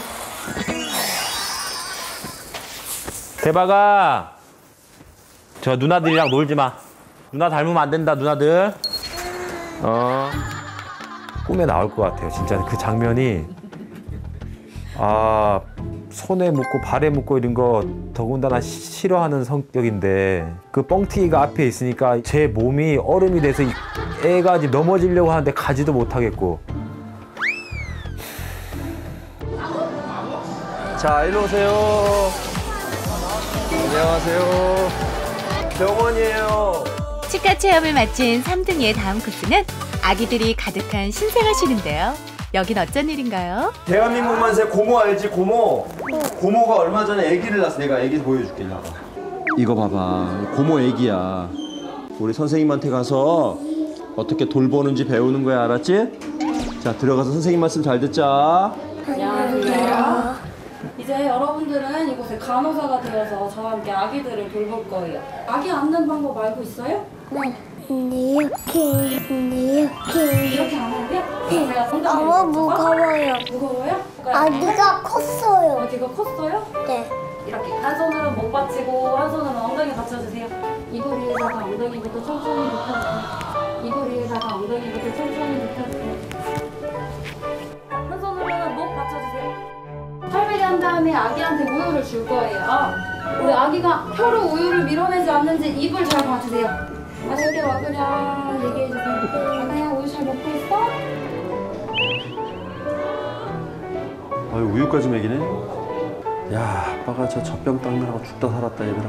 대박아, 저 누나들이랑 놀지 마. 누나 닮으면 안 된다, 누나들. 꿈에 나올 것 같아요. 진짜 그 장면이. 아, 손에 묻고 발에 묻고 이런 거 더군다나 싫어하는 성격인데 그 뻥튀기가 앞에 있으니까 제 몸이 얼음이 돼서 애가 지금 넘어지려고 하는데 가지도 못하겠고. 자, 일로 오세요. 안녕하세요. 병원이에요. 치과 체험을 마친 3등의 다음 코스는 아기들이 가득한 신생아 쉬는데요. 여긴 어쩐 일인가요? 대한민국 만세 고모 알지? 고모. 고모가 얼마 전에 아기를 낳았어. 내가 아기 보여줄게. 나봐. 이거 봐봐. 고모 아기야. 우리 선생님한테 가서 어떻게 돌보는지 배우는 거야, 알았지? 자, 들어가서 선생님 말씀 잘 듣자. 안녕하세요. 이제 여러분들은 이곳에 간호사가 되어서 저와 함께 아기들을 돌볼 거예요. 아기 앉는 방법 알고 있어요? 네. 이렇게 하는데요? 너무 무거워요. 무거워요? 아기가 컸어요. 아기가 컸어요? 네. 이렇게 한 손으로 목 받치고 한 손으로 엉덩이 받쳐주세요. 이불 위에다가 엉덩이부터 천천히 눕혀주세요. 이불 위에다가 엉덩이부터 천천히 눕혀주세요. 한 손으로는 목 받쳐주세요. 팔베개 한 다음에 아기한테 우유를 줄 거예요. 우리 아기가 혀로 우유를 밀어내지 않는지 입을 잘 봐주세요. 맛있게 먹으랴 얘기해주세요. 아가야 우유 잘 먹고 있어? 아유, 우유까지 먹이네. 야, 아빠가 저 젖병 닦느라고 죽다 살았다 얘들아.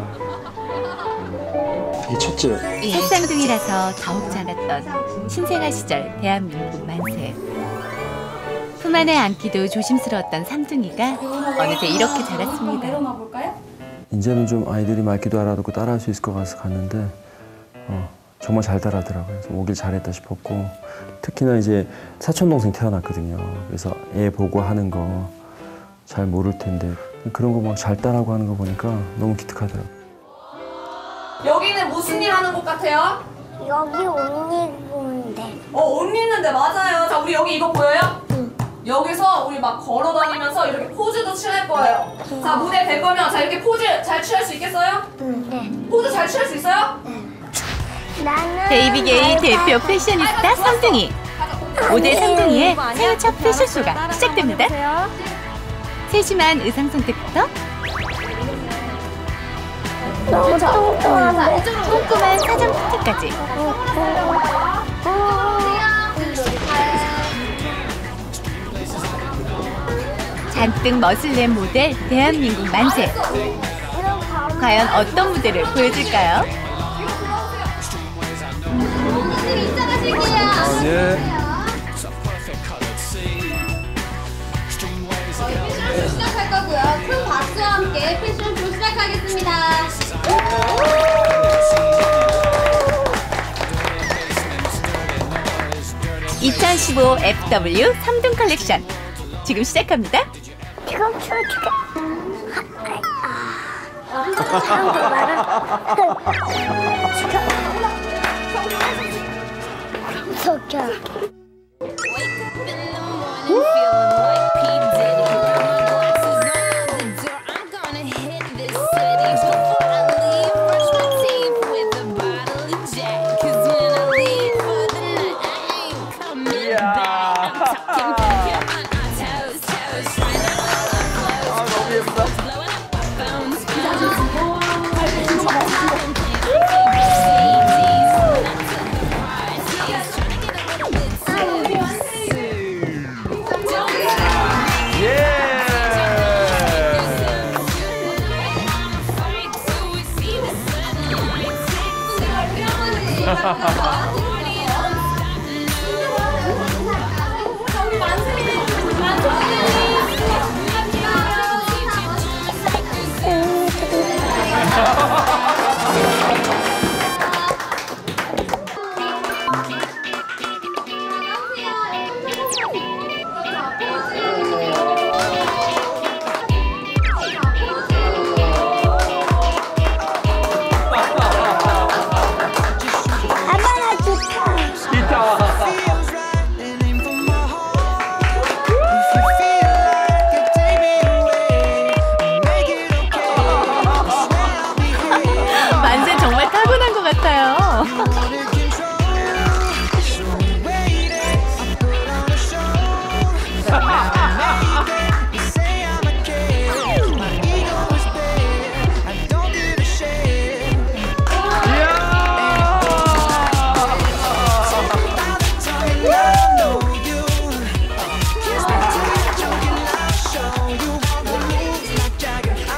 이게 첫째. 색상둥이라서 더욱 자랐던 신생아 시절 대한민국 만세. 품 안에 안기도 조심스러웠던 삼둥이가 어느새 이렇게 자랐습니다. 내려놔 볼까요? 이제는 좀 아이들이 말귀도 알아듣고 따라할 수 있을 것 같아서 갔는데 정말 잘 따라하더라고요. 그래서 오길 잘했다 싶었고, 특히나 이제 사촌 동생 태어났거든요. 그래서 애 보고 하는 거 잘 모를 텐데 그런 거 막 잘 따라하고 하는 거 보니까 너무 기특하더라고요. 여기는 무슨 일 하는 곳 같아요? 여기 옷 입는데. 옷 입는데 맞아요. 자, 우리 여기 이거 보여요? 여기서 우리 막 걸어 다니면서 이렇게 포즈도 취할 거예요. 자, 무대 될 거면 자, 이렇게 포즈 잘 취할 수 있겠어요? 네. 포즈 잘 취할 수 있어요? 나는 베이비게이 대표 패셔니스타 삼둥이. 모델 삼둥이의 생애 첫 패션쇼가 시작됩니다. 세심한 의상 선택부터 너무 뚱뚱한데. 꼼꼼한 사전 포트까지 잔뜩 멋을낸 모델 대한민국 만세. 과연 어떤 무대를 보여줄까요? 예. 시작할 거고요. 큰 박수와 함께 패션쇼 시작하겠습니다. 2015 FW 3등 컬렉션 지금 시작합니다. 지금 춤추게. 무섭죠. 만세 정말 타고난 것 같아요.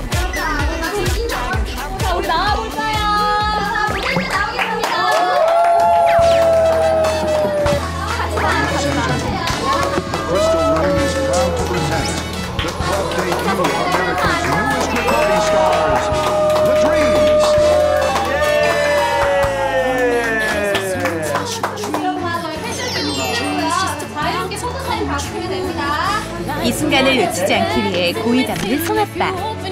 자, 우리 나와볼까요? 자, 무대 나오겠습니다. 놓치지 않기 위해 고이 담는 송아빠.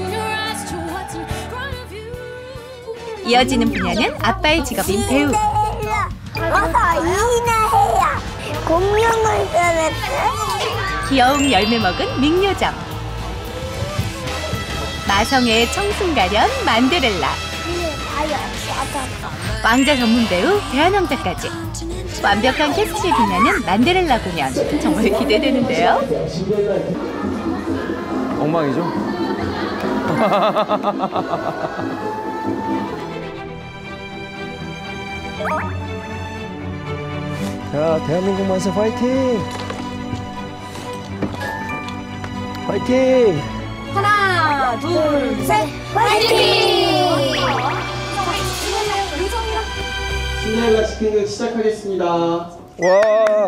이어지는 분야는 아빠의 직업인 배우. 어서 일이나 해야 공룡을 그렸어. 귀여움 열매 먹은 밍요정. 마성의 청순가련 만데렐라. 왕자 전문 배우 대한왕자까지. 완벽한 캐스트에 빛나는 만데렐라 공연. 정말 기대되는데요. 엉망이죠? 자, 대한민국 만세 파이팅! 파이팅! 하나, 둘, 셋, 화이팅! 신데렐라 치킨극 시작하겠습니다. 와!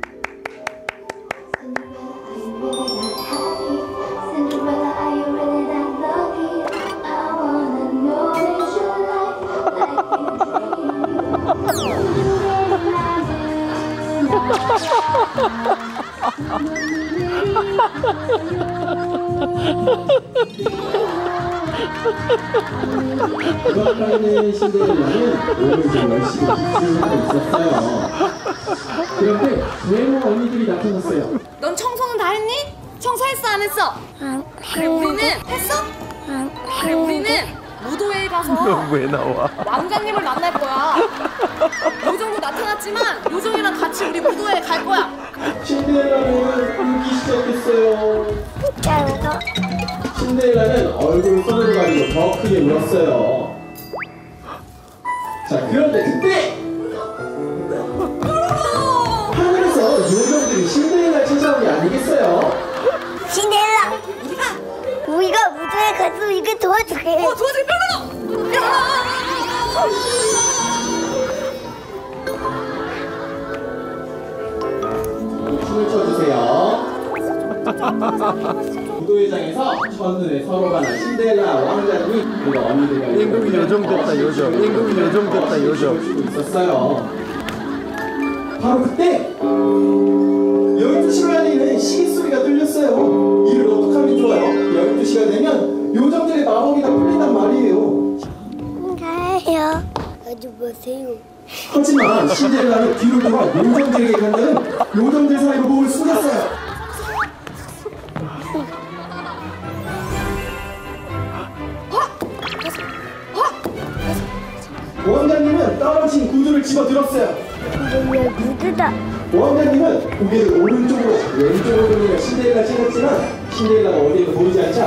음악하는 신데렐라는 오늘 좀 열심히 집중하고 있었어요. 그런데 외모 언니들이 나타났어요. 넌 청소는 다 했니? 청소했어 안 했어? 그래 우리는 했어? 그래 우리는 무도회에 가서 왜 나와? 왕자님을 만날 거야. 요정도 나타났지만 요정이랑 같이 우리 무도회에 갈 거야. 신데렐라는 울기 시작했어요. 신데렐라는 얼굴을 손으로 가리고 더 크게 울었어요. 자, 그런데 그때 하늘에서 요정들이 신데렐라를 찾아온 게 아니겠어요? 신데렐라, 우리가 무대에 가서 이거 도와줄게. 도와줄게 뿅뿅뿅. 춤을 춰주세요. 무도회장에서 첫눈에 서로 반한 신데렐라 왕자님이 그리고 언니들과 임금이 요정 됐다, 요정. 임금이 요정 됐다, 요정. 주고 있었어요. 바로 그때 12시로 알리는 시계 소리가 들렸어요. 이를 어떻게 하면 좋아요? 12시가 되면 요정들의 마법이 다 풀린단 말이에요. 가요. 어디 보세요. 하지만 신데렐라는 뒤로 돌아 요정들에게 간다는 요정들 사이로 몸을 숨겼어요. 왕자님은 떨어진 구두를 집어들었어요. 왜 구두다? 왕자님은 고개를 오른쪽으로 왼쪽으로 돌리며 신데렐라 찾았지만 신데렐라가 어디에도 보이지 않자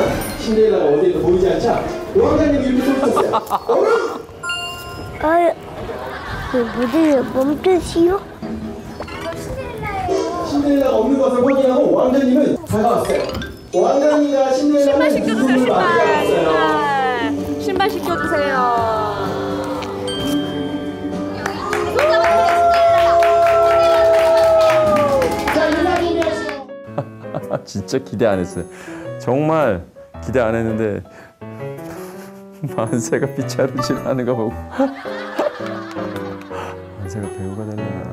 왕자님이 이렇게 소리쳤어요. 얼음! 아유, 그 무대에 멈추시오. 신데렐라가 없는 것을 확인하고 왕자님은 다가왔어요. 왕자님과 신데렐라는 눈을 맞이하였어요. 신발 시켜주세요. 진짜 기대 안 했어요. 정말 기대 안 했는데 만세가 빛으로 지나는 거 보고 만세가 배우가 되려나.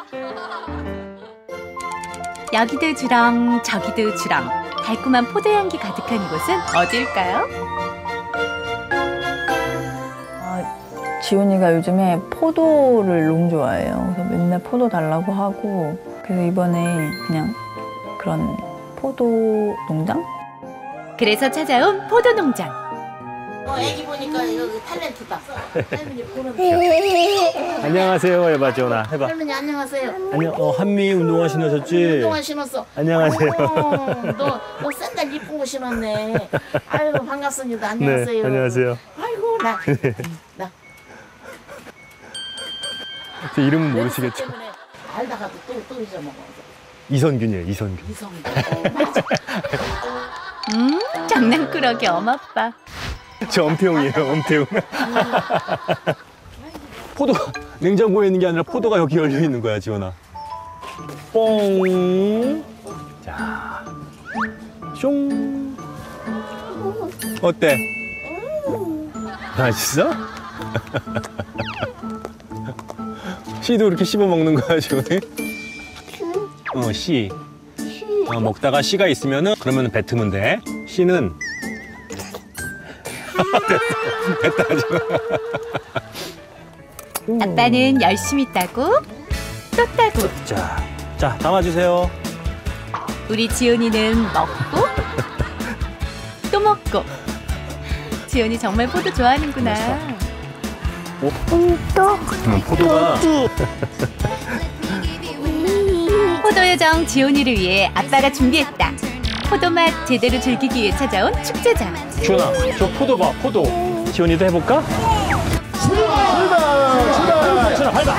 여기도 주렁 저기도 주렁. 달콤한 포도향기 가득한 이곳은 어딜까요? 지훈이가 요즘에 포도를 너무 좋아해요. 그래서 맨날 포도 달라고 하고, 그래서 이번에 그냥 그런 포도 농장? 그래서 찾아온 포도 농장. 애기 보니까 이거 탤런트다. 할머니 보는 안녕하세요 해봐 지원아 해봐. 할머니 안녕하세요. 안녕. 한미 운동화 신으셨지? 운동화 신었어. 안녕하세요. 너 샌들 이쁜 거 신었네. 아이고 반갑습니다. 안녕하세요. 네, 안녕하세요. 아이고 나. 제 이름은 모르시겠죠? 알다가도 또 잊어먹어. 이선균이에요, 이선균. 맞아. 장난꾸러기 엄아빠. 저 엄태웅이에요, 엄태웅. 포도가 냉장고에 있는 게 아니라 포도가 여기 열려 있는 거야, 지원아. 뽕. 자, 숑. 어때? 맛있어? 씨도 이렇게 씹어 먹는 거야, 지원이? 씨. 먹다가 씨가 있으면은 그러면 뱉으면 돼. 씨는 됐다. 아빠는 열심히 따고 또 따고. 자 담아주세요. 우리 지훈이는 먹고 또 먹고. 지훈이 정말 포도 좋아하는구나. 포도가 포도 요정 지훈이를 위해 아빠가 준비했다. 포도맛 제대로 즐기기 위해 찾아온 축제장. 지훈아, 저 포도 봐, 포도. 지훈이도 해볼까? 출발, 밟아.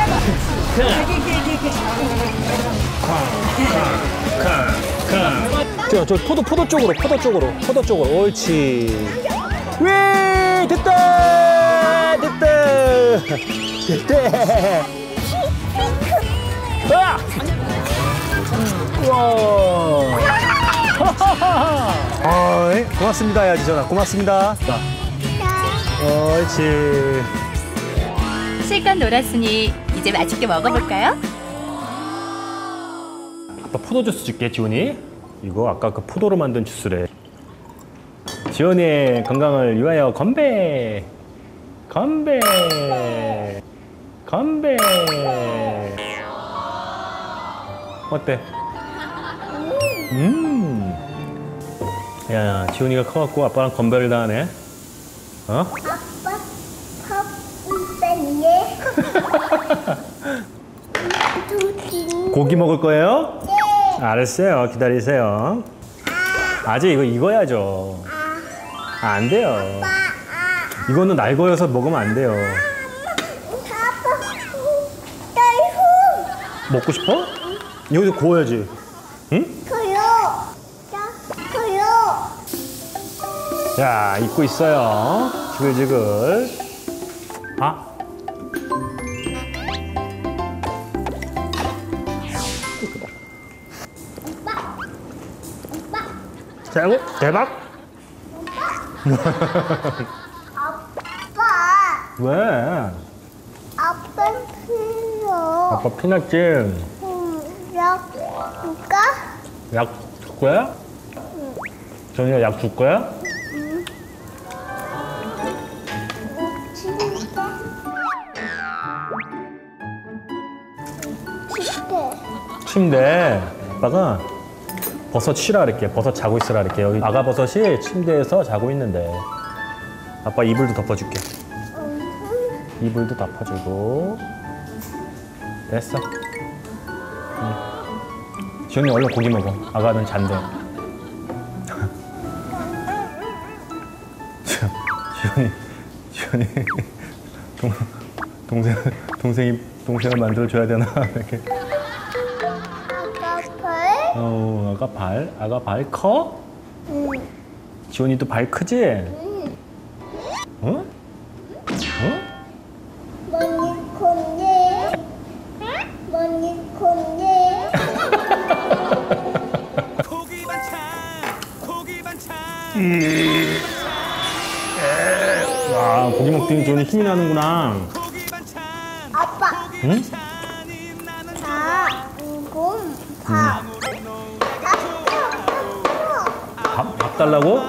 저 포도 쪽으로. 옳지. 왜 됐다. 아! 와. 고맙습니다, 야 지전아. 고맙습니다. 자. 옳지. 실컷 놀았으니 이제 맛있게 먹어볼까요? 아빠 포도 주스 줄게, 지훈이. 이거 아까 그 포도로 만든 주스래. 지훈이의 건강을 위하여 건배. 어때? 야, 지훈이가 커갖고 아빠랑 건배를 다 하네. 어? 아빠 밥 뺐네. 고기 먹을 거예요? 네. 알았어요. 기다리세요. 아직 이거 익어야죠. 안 돼요. 이거는 날거여서 먹으면 안 돼요. 먹고 싶어? 여기서 구워야지. 응? 저요. 자, 익고 있어요. 지글지글. 아. 자, 이거 대박. 아빠. 왜? 아빠 필요. 아빠 피났지? 약 줄까? 약 줄 거야? 정이가 약 줄 거야? 침대. 아빠가 버섯 쉬라 그럴게. 버섯 자고 있으라 그럴게. 여기 아가 버섯이 침대에서 자고 있는데. 아빠 이불도 덮어줄게. 이불도 덮어주고. 됐어. 지훈이 얼른 고기 먹어. 아가는 잔대. 지훈이 동생을 만들어줘야 되나? 이렇게. 아가 발? 아가 발 커? 지훈이도 발 크지? 어? 아, 고기 먹더니 지훈이 힘이 나는구나. 아빠. 응? 밥 달라고?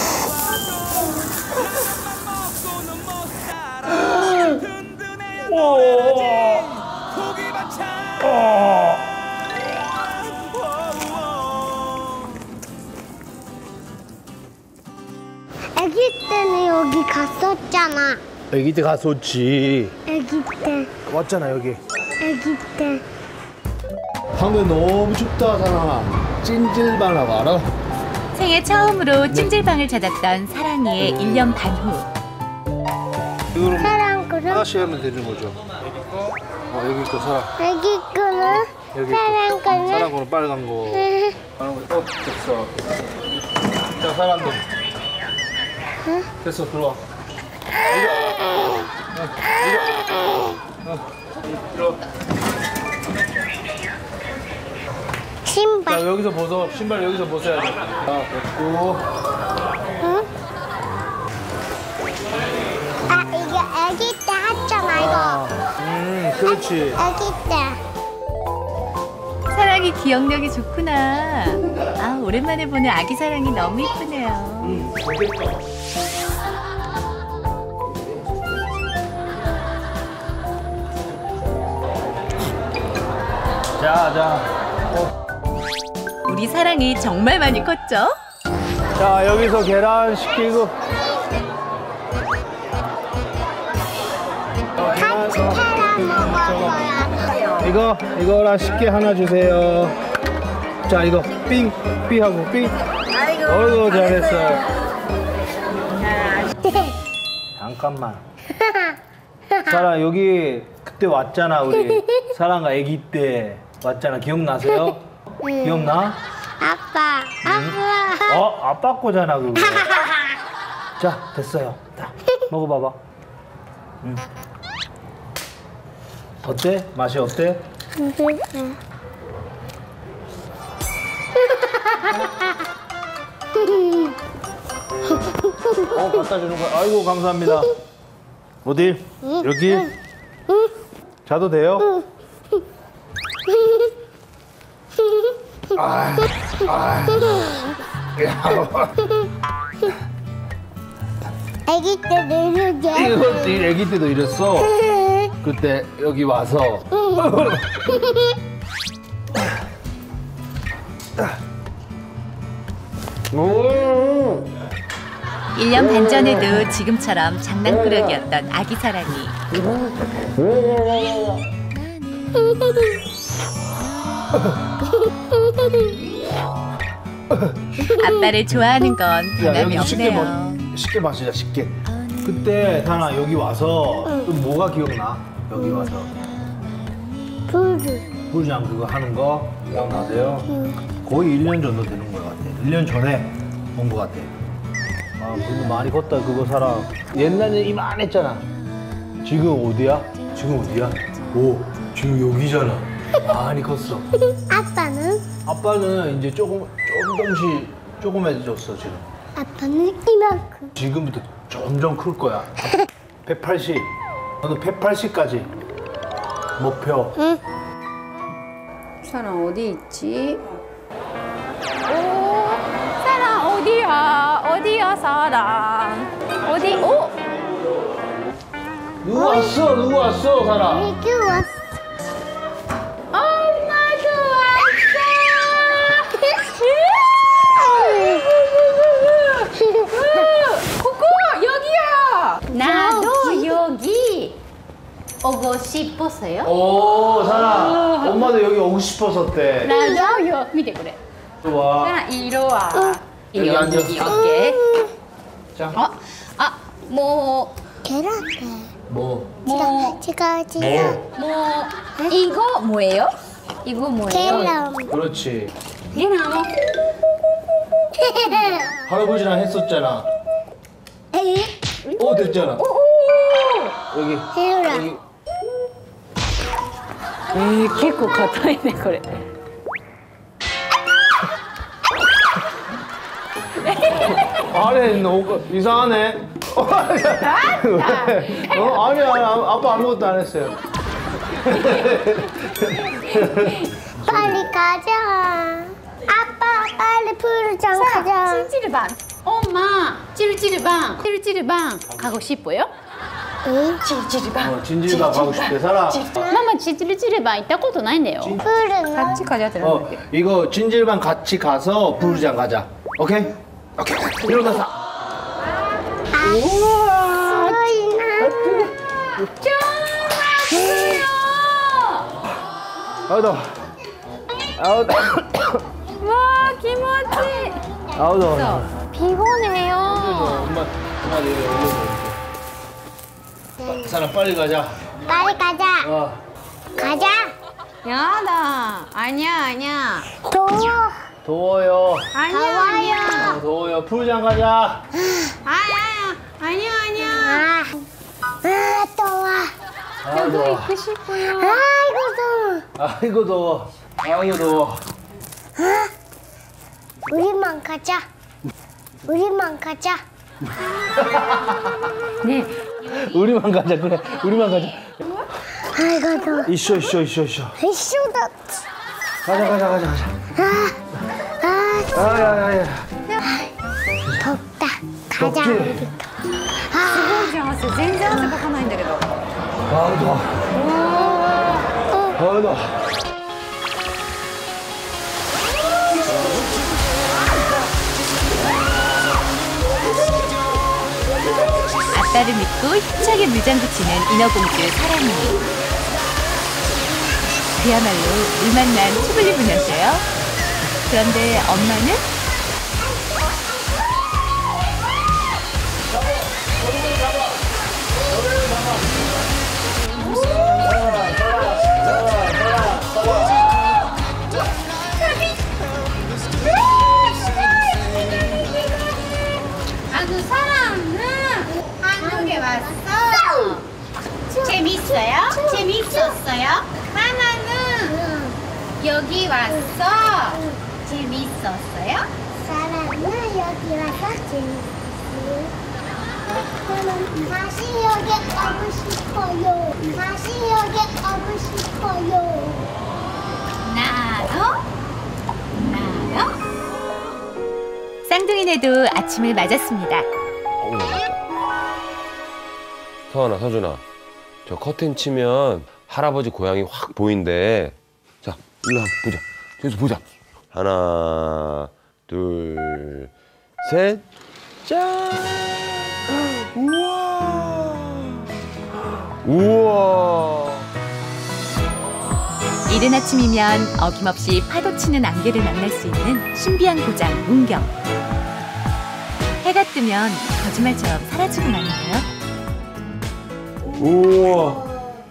아기 때는 여기 갔었잖아. 아기 때 갔었지. 아기 때. 왔잖아 여기. 아기 때. 한국에 너무 춥다 사랑아. 찜질방하고 알아? 생애 처음으로 찜질방을 찾았던 사랑이의 1년 반 후. 사랑 그릇. 하나씩 하면 되는 거죠. 여기 거 사랑. 아기 그릇. 여기 사랑 그릇. 사랑 거는 빨간 거. 됐어. 자 사람들. 됐어 들어와. 들어. 신발. 자 여기서 벗어. 신발 여기서 벗어야 돼. 자 벗고. 응? 이거 아기 때 했잖아 이거. 그렇지. 아기 때. 사랑이 굉장히 기억력이 좋구나. 아, 오랜만에 보는 아기 사랑이 너무 이쁘네요. 자. 우리 사랑이 정말 많이 컸죠? 자, 여기서 계란 시키고. 같이 계란 먹어요. 이거랑 식혜 하나 주세요. 자, 이거 삥하고 삥. 아이고, 잘했어. 잠깐만. 사랑, 여기 그때 왔잖아, 우리. 사랑과 아기 때 왔잖아. 기억나세요? 기억나? 아빠. 아빠 거잖아, 그거. 자, 됐어요. 자, 먹어봐봐. 어때? 맛이 어때? 갖다 주는 거야. 아이고, 감사합니다. 어디? 여기? 자도 돼요? 아기 때도 이러게. 이거 아기 때도 이랬어. 그때 여기 와서. 1년 반 전에도 지금처럼 장난꾸러기였던 아기 사랑이. 아빠를 좋아하는 건 변함이 없네요. 쉽게 마시자, 쉽게. 그때 다나 여기 와서 또 뭐가 기억나? 여기 와서 불장 그거 하는 거 기억나세요? 거의 1년 정도 되는 것 같아. 1년 전에 온 것 같아. 아, 근데 많이 컸다, 그거 사람. 옛날에 이만했잖아. 지금 어디야? 오, 지금 여기잖아. 많이 컸어. 아빠는? 아빠는 이제 조금씩 조그매졌어, 지금. 아빠는 이만큼. 지금부터 점점 클 거야. 180. 너는 180까지 목표. 응. 사랑 어디 있지? 오, 사랑 어디야? 어디야, 사랑? 어디? 오! 누구 왔어, 사랑? 애기 왔어. 엄마도 왔어! 코코, 여기야! 나도 여기 오고 싶었어요. 오, 사랑. 엄마도 여기 오고 싶었었대. 나도 여기. 밑에 그래. 좋아. 사랑, 이리 와. 여기 앉았어. 이렇게. 자. 뭐. 계란. 뭐? 제가 이거 뭐예요? 이거 뭐예요? 계란. 그렇지. 계란. 할아버지랑 했었잖아. 오, 됐잖아. 여기. 계란. 結構硬いねこれ。 아래 너무 이상하네. 아니야, 아빠 아무것도 안 했어요. 빨리 가자. 아빠 빨리 풀장 가자. 찌르방. 엄마, 찌르방 가고 싶어요? 응? 찌르방. 진지가 가고 싶대, 사람. 마마 찌르방 있다ことないんだよ. 풀은 같이 가자. 이거 찜질방 같이 가서 부르장 가자. 오케이? 일어나서. 우와. 아우 더워. 와, 기모치. 아우 더워. 피곤해요. 엄마 내려 올려줘. 사람 빨리 가자. 빨리 가자. 가자. 야다. 아니야. 더워요. 아니야. 더워요. 풀장 가자. 아니야. 더워. 저도 있고 싶어요. 아이고 더워. 아이고 더워. 우리만 가자. 네. 우리만 가자. 그래. 우리만 가자. 아이고 더워. 있어. 이슈다. 가자. 아야야야. 덥다. 가자. 덥지? すごいじゃん汗全然汗かかないんだけど 아 더워. 아 더워. 아빠를 믿고 힘차게 물장구 치는 인어공주 사랑이. 그야말로 물 만난 투블리 부녀세요. 그런데 엄마는 사랑은 한국에 왔어. 재밌어요? 재밌었어요? 하나는 여기 왔어. 재밌었어요? 사랑은 여기 와서 재밌어요. 저는 다시 여기 가고 싶어요. 다시 여기 가고 싶어요. 나도? 쌍둥이네도 아침을 맞았습니다. 서원아, 서준아, 저 커튼 치면 할아버지 고향이 확 보인대. 자, 일로 한번 보자. 저기서 보자. 하나, 둘, 셋, 짠! 우와! 이른 아침이면 어김없이 파도 치는 안개를 만날 수 있는 신비한 고장 문경. 해가 뜨면 거짓말처럼 사라지고 마는데요. 우와!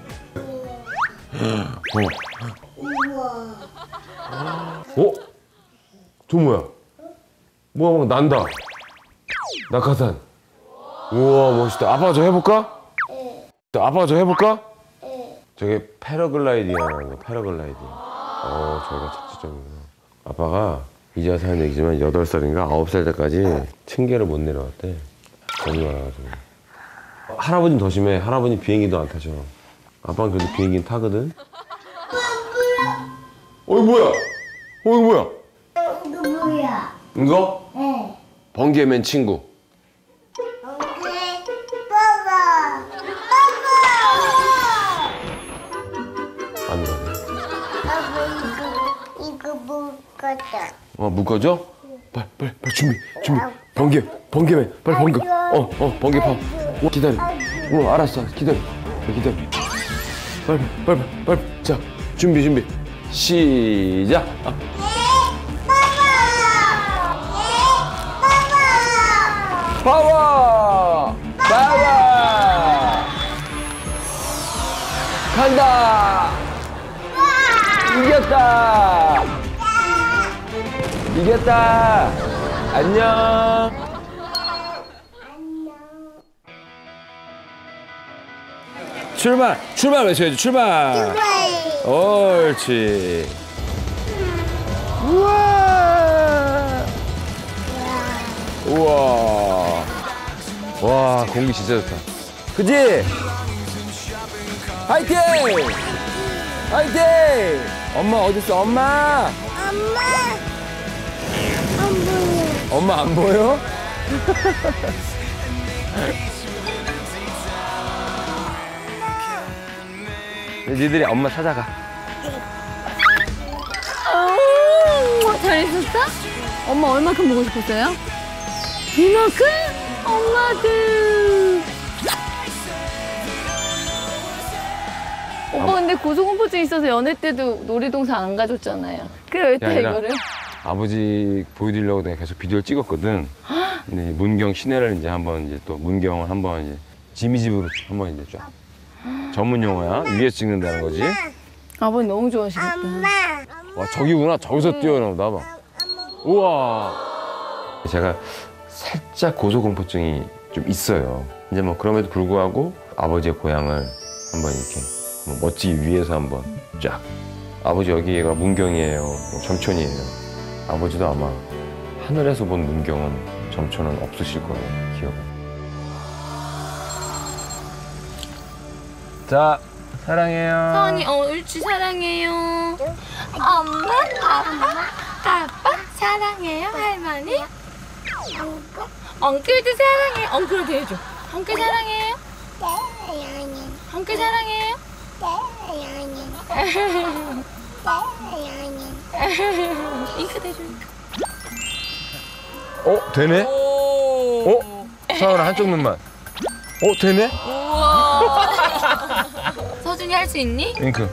저 뭐야? 뭐가 막 난다. 낙하산. 우와, 멋있다. 아빠가 저 해볼까? 아빠가 저 해볼까? 저게 패러글라이딩이라는 거, 패러글라이딩. 저희가 착지점이구나. 아빠가 이제 와서 하는 얘기지만 8살인가 9살 때까지 층계를 못 내려왔대. 겁이 많아가지고. 할아버지는 더 심해. 할아버지는 비행기도 안 타죠. 아빠는 그래도 비행기는 타거든. 이거 뭐야? 이거 뭐야? 이거 뭐야? 이거? 네. 번개맨 친구. 봐봐. 안 가네. 이거 묶었다. 묶어줘? 빨리 준비. 번개맨, 빨리 번개. 번개 파. 기다려. 알았어. 기다려. 빨리. 자, 준비. 시작. 파워! 간다! 이겼다! 안녕! 출발 외쳐야지, 출발! 옳지. 우와. 와, 공기 진짜 좋다. 그치? 화이팅! 엄마 어딨어? 엄마 안 보여? 니들이 엄마 찾아가. 잘 있었어? 엄마 얼마큼 보고 싶었어요? 이만큼? 엄마들 오빠 근데 고소공포증 있어서 연애 때도 놀이동산 안 가줬잖아요. 그래 왜 또 이거를? 아버지 보여드리려고 내가 계속 비디오를 찍었거든. 근데 문경 시내를 이제 한번 이제 또 문경을 한번 이제 지미집으로 한번 이제 쫙 전문 용어야. 위에서 찍는다는 거지. 아버님 너무 좋아하시겠다. 와, 저기구나. 저기서 뛰어나오나 봐. 우와. 제가 살짝 고소공포증이 좀 있어요. 이제 뭐 그럼에도 불구하고 아버지의 고향을 한번 이렇게 멋지게 위에서 한번 쫙. 아버지 여기가 문경이에요. 점촌이에요. 아버지도 아마 하늘에서 본 문경은 점촌은 없으실 거예요. 기억은. 자, 사랑해요. 서원이 옳지 사랑해요. 엄마, 아빠 사랑해요, 할머니. 엉클도 사랑해요. 엉클도 해줘. 엉클 사랑해요. 엉클 사랑해요. 잉크 해줘. 되네? 서연아 한쪽 눈만. 되네? 우와. 서준이 할 수 있니? 윙크.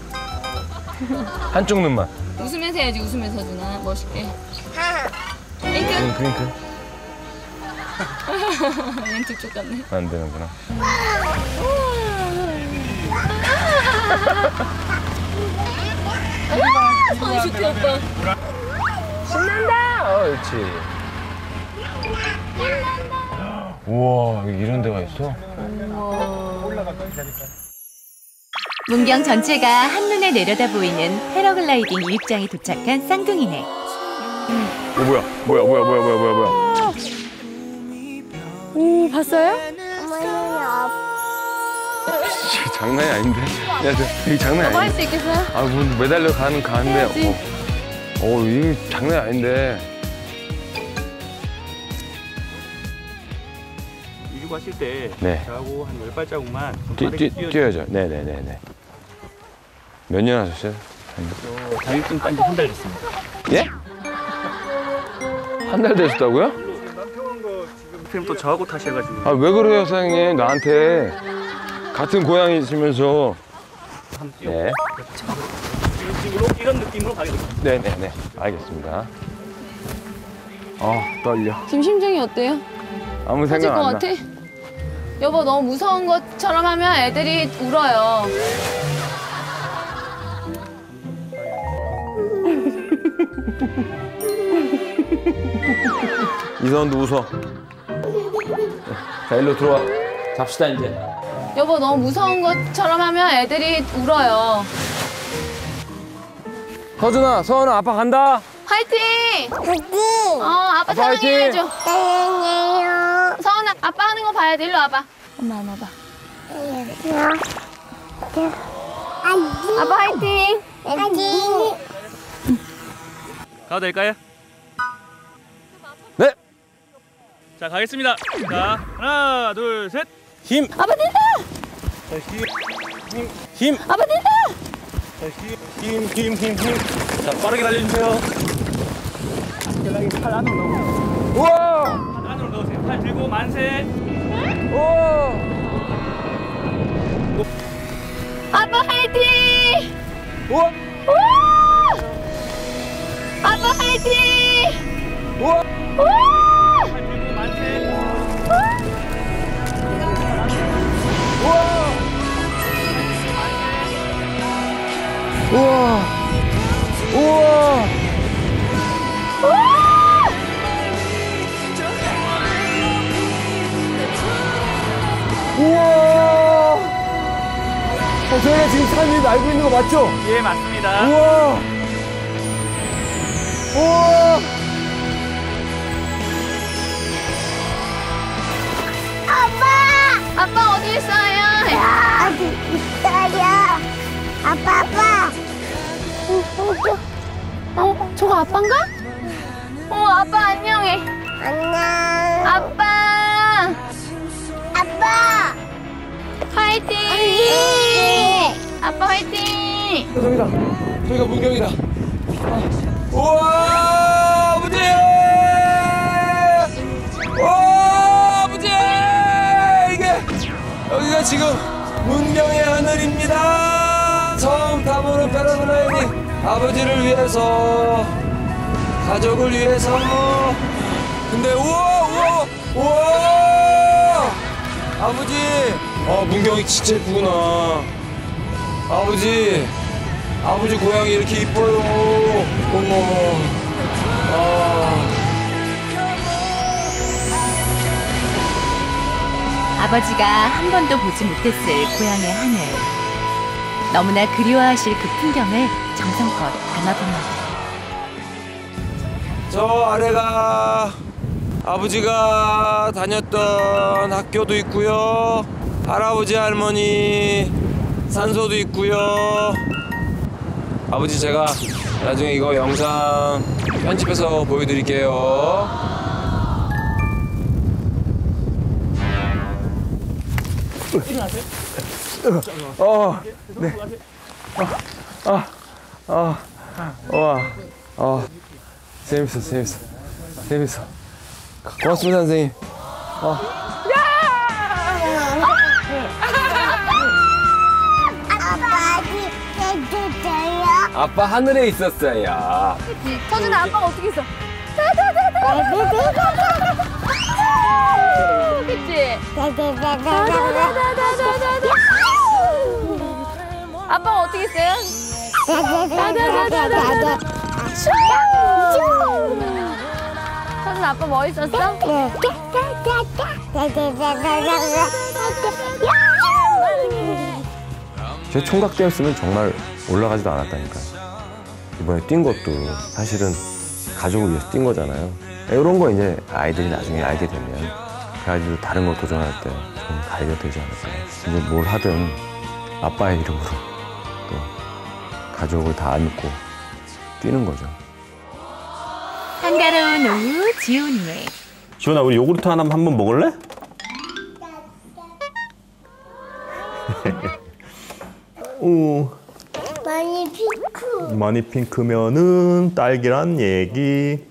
한쪽 눈만. 웃으면서 해야지. 웃으면서 서준아. 멋있게. 잉크. 윙크. 얘는 둘쪽 같네. 안 되는구나. 손이 좋대 오빠. 신난다. 그렇지. 우와, 여기 이런 데가 있어? 문경 전체가 한눈에 내려다 보이는 패러글라이딩 일입장에 도착한 쌍둥이네. 뭐야. 오, 봤어요? 장난이 아닌데? 야, 이게 장난이 아닌데? 할 수 있겠어요? 아, 뭐 매달려 가는데. 이게 장난이 아닌데. 이륙 하실 때 네. 저하고 한 10발자국만 좀 빠르게 뛰어야죠. 네네네네. 몇 년 하셨어요? 자격증 딴지 한 달 됐습니다. 예? 한 달 되셨다고요? 선생님 또 저하고 타셔가지고. 아, 왜 그래요, 사장님? 나한테 같은 고향이시면서. 네. 이런 느낌으로 가겠습니다. 네네네. 알겠습니다. 떨려. 지금 심정이 어때요? 아무 터질 생각 것 안 나. 같아? 여보, 너무 무서운 것처럼 하면 애들이 울어요. 이선도 웃어. 자, 일로 들어와. 잡시다, 이제. 여보, 너무 무서운 것처럼 하면 애들이 울어요. 서준아, 서은아, 아빠 간다. 화이팅! 아빠 사랑해야죠. 사랑해요. 서은아, 아빠 하는 거 봐야 돼. 일로 와봐. 엄마 안 와봐. 아빠 화이팅! 가도 될까요? 네. 자, 가겠습니다. 자, 하나, 둘, 셋. 힘. 아빠 된다! 힘. 아빠 된다! 힘. 자, 빠르게 달려주세요. 팔 안으로 넣으세요. 우와! 팔 안으로 넣으세요. 팔 들고 만세. 우와! 아빠 화이팅! 우와! 아빠 화이팅! 우와! 팔 들고 만세. 우와! 우와! 우와! 저희가 지금 산 위에 날고 있는 거 맞죠? 예, 맞습니다. 우와! 우와! 아빠 어디 있어요? 어디 있어요? 아빠. 저거 아빠인가? 아빠 안녕해. 안녕. 아빠 화이팅! 아빠 화이팅! 저기가 문경이다. 우와! 아버지! 우와! 아버지! 여기가 지금 문경의 하늘입니다. 처음 타보는 패러글라이딩. 아버지를 위해서, 가족을 위해서. 근데 우와! 아버지! 문경이 진짜 예쁘구나. 아버지 고향이 이렇게 이뻐요. 어머. 아버지가 한 번도 보지 못했을 고향의 하늘. 너무나 그리워하실 그 풍경을 정성껏 담아봅니다. 저 아래가 아버지가 다녔던 학교도 있고요. 할아버지 할머니 산소도 있고요. 아버지 제가 나중에 이거 영상 편집해서 보여드릴게요. 네. 재밌어. 고맙습니다, 선생님. 아빠 하늘에 있었어요. 서준아, 아빠가 어떻게 있어? 그치? 아빠가 어떻게 있어요? 서준 아빠 멋있었어? 제 총각 때였으면 정말 올라가지도 않았다니까. 이번에 뛴 것도 사실은 가족을 위해서 뛴 거잖아요. 이런 거 이제 아이들이 나중에 알게 되면 그 아이들도 다른 거 도전할 때 좀 다르게 되지 않을까. 이제 뭘 하든 아빠의 이름으로 또 가족을 다 안고 뛰는 거죠. 한가로운 오후 지훈이네. 지훈아, 우리 요구르트 하나 한번 먹을래? 오. 많이 핑크. 많이 핑크면은 딸기란 얘기.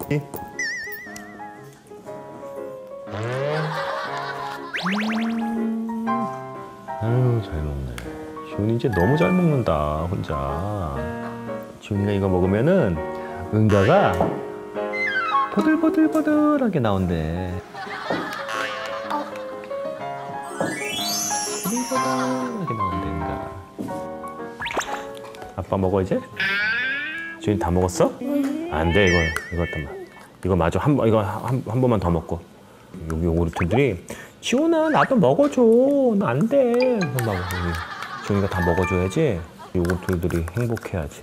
아유, 잘 먹네. 지훈이 이제 너무 잘 먹는다, 혼자. 지훈이가 이거 먹으면은 은가가 보들보들보들하게 나온대. 보들보들하게 나온대, 은가. 아빠 먹어 이제? 지훈이 다 먹었어? 안 돼, 이거 잠깐만. 이거 마저 이거 한 번만 더 먹고. 여기 요구르트들이 지훈아 나도 먹어줘. 나 안 돼. 막 지훈이가 다 먹어줘야지. 요구르트들이 행복해야지.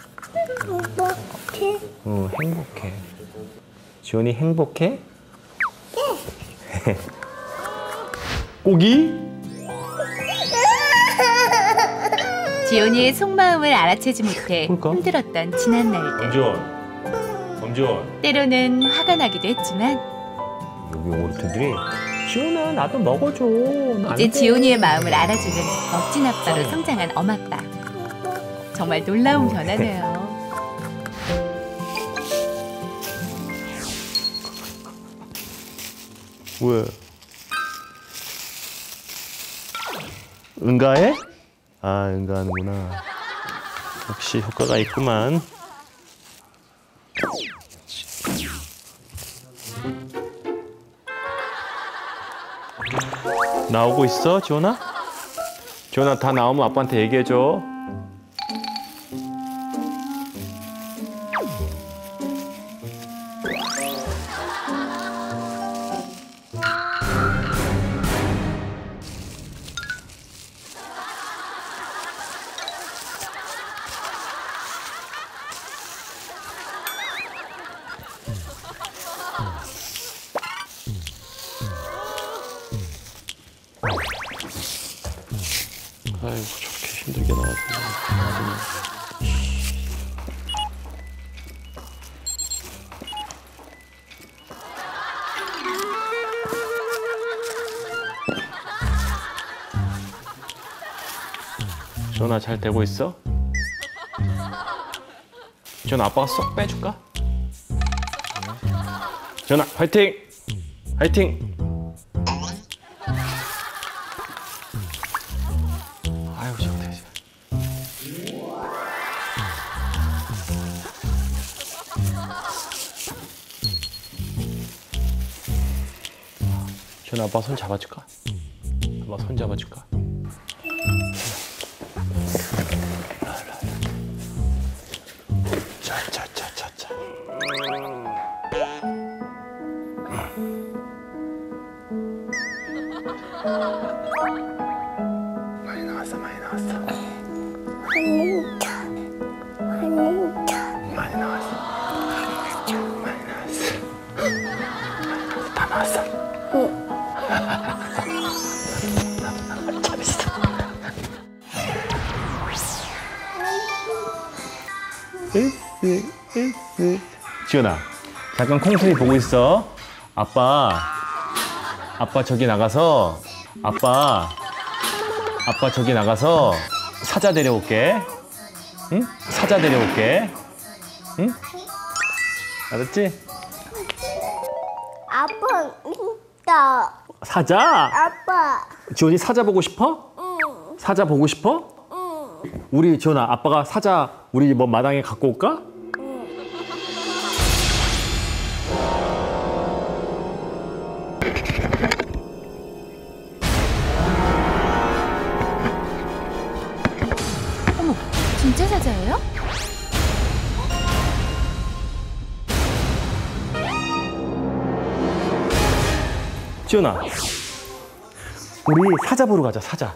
행복해? 응, 행복해. 지훈이 행복해? 네. 고기? 지훈이의 속마음을 알아채지 못해 힘들었던 지난 날들. 엄지원. 때로는 화가 나기도 했지만 여기 요구르트들이 지훈아 나도 먹어줘. 나 이제 지훈이의 마음을 알아주는 멋진 아빠로 성장한 엄아빠. 정말 놀라운 변화네요. 왜? 응가해? 아, 응가하는구나. 역시 효과가 있구만. 나오고 있어, 지원아? 지원아, 다 나오면 아빠한테 얘기해줘. 아이고, 저렇게 힘들게 나왔구나. 지원아, 잘 되고 있어? 지원아, 아빠가 쏙 빼줄까? 지원아, 화이팅! 화이팅! 아유, 좋대. 지원아, 아빠 손 잡아줄까? 아빠 손 잡아줄까? 자자자자자. 많이 나왔어, 많이 나왔어. 많이 나왔어. 많이 나왔어. 다 나왔어. 잘했어. 지연아, 잠깐 콩순이 보고 있어. 아빠 저기 나가서 아빠 저기 나가서 사자 데려올게. 응? 사자 데려올게. 응? 알았지? 아빠 있다. 사자? 아빠. 지원이 사자 보고 싶어? 응. 사자 보고 싶어? 응. 우리 지원아, 아빠가 사자 우리 뭐 마당에 갖고 올까? 어머, 진짜 사자예요? 지연아, 우리 사자 보러 가자, 사자.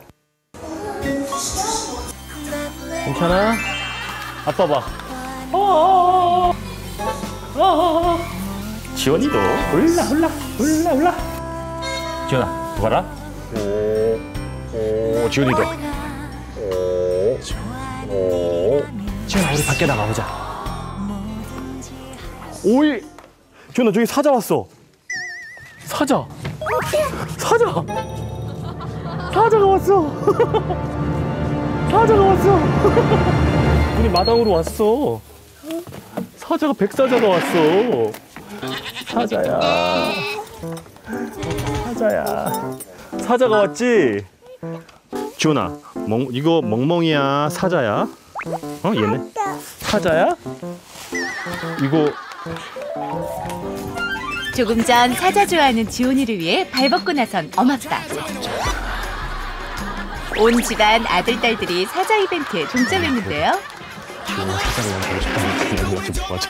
괜찮아? 아빠 봐. 지원이도 훌라. 지원아, 봐라. 오, 지원이도. 지원아, 우리 밖에 나가보자. 오이. 지원아, 저기 사자 왔어. 사자가 왔어. 사자가 왔어. 우리 마당으로 왔어. 사자가 백사자가 왔어. 사자야. 사자가 왔지? 지훈아, 이거 멍멍이야, 사자야? 어, 얘네? 사자야? 이거 조금 전 사자 좋아하는 지온이를 위해 발 벗고 나선 엄아빠. 온 집안 아들, 딸들이 사자 이벤트에 동참했는데요. 지훈아, 사자를 너무 보고 싶다는 기분이 좀 좋아져.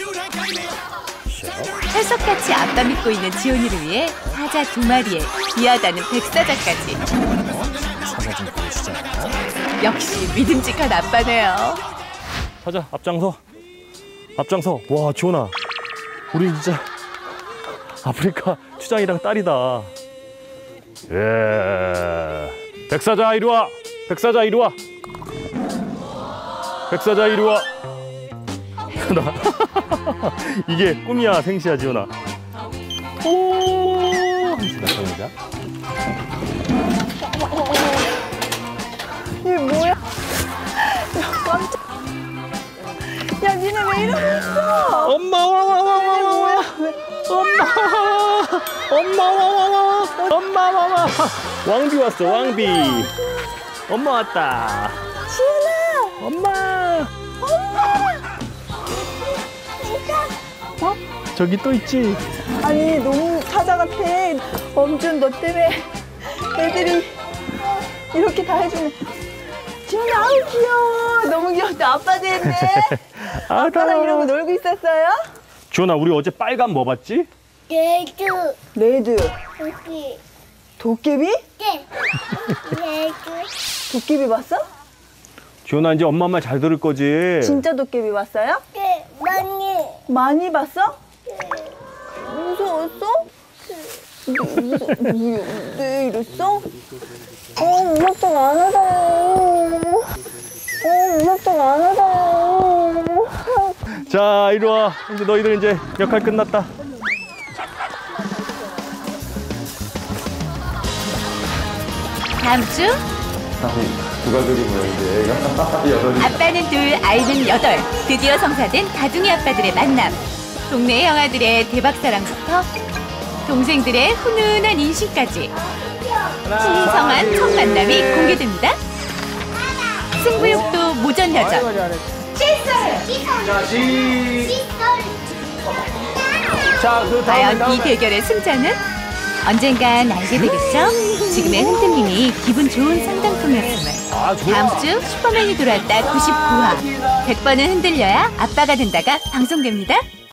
철석같이 아빠 믿고 있는 지온이를 위해 사자 2마리에 귀하다는 백사자까지. 사자 좀 보여주자. 역시 믿음직한 아빠네요. 사자, 앞장서. 와, 지훈아, 우리 진짜 아프리카 추장이랑 딸이다. 예. 백사자 이리 와. 백사자 이리 와. 나 이게 꿈이야, 생시야, 지훈아. 오. 나타나자. 이게 뭐야? 야, 니네 왜 이러고 있어? 엄마 와. 엄마. 왕비 왔어, 왕비. 엄마 왔다. 지훈아! 엄마. 어? 저기 또 있지? 아니, 너무 사자 같아. 엄준, 너 때문에 애들이 이렇게 다 해주네. 지훈아, 아우 귀여워. 너무 귀엽다. 아빠 됐네. 아빠랑 이러고 놀고 있었어요? 지훈아, 우리 어제 빨간 뭐 봤지? 레드. 여기. 도깨비? 네. 도깨비 봤어? 지훈아, 이제 엄마 말 잘 들을 거지? 진짜 도깨비 봤어요? 네, 많이 봤어? 무서웠어? 네, 이랬어? 무섭다가 안 하잖아. 무섭다가 안 하잖아. 자, 이리 와. 이제 너희들 이제 역할 끝났다. 다음 주 누가 그린 거야, 이제? 아빠는 2, 아이는 8. 드디어 성사된 다둥이 아빠들의 만남. 동네 형아들의 대박사랑부터 동생들의 훈훈한 인식까지 신성한 첫 만남이 공개됩니다. 승부욕도 모전야전. 과연 이 대결의 승자는? 언젠간 알게 되겠죠? 지금의 흔들림이 기분 좋은 상담통이었음을. 다음 주 슈퍼맨이 돌아왔다 99화. 100번은 흔들려야 아빠가 된다가 방송됩니다.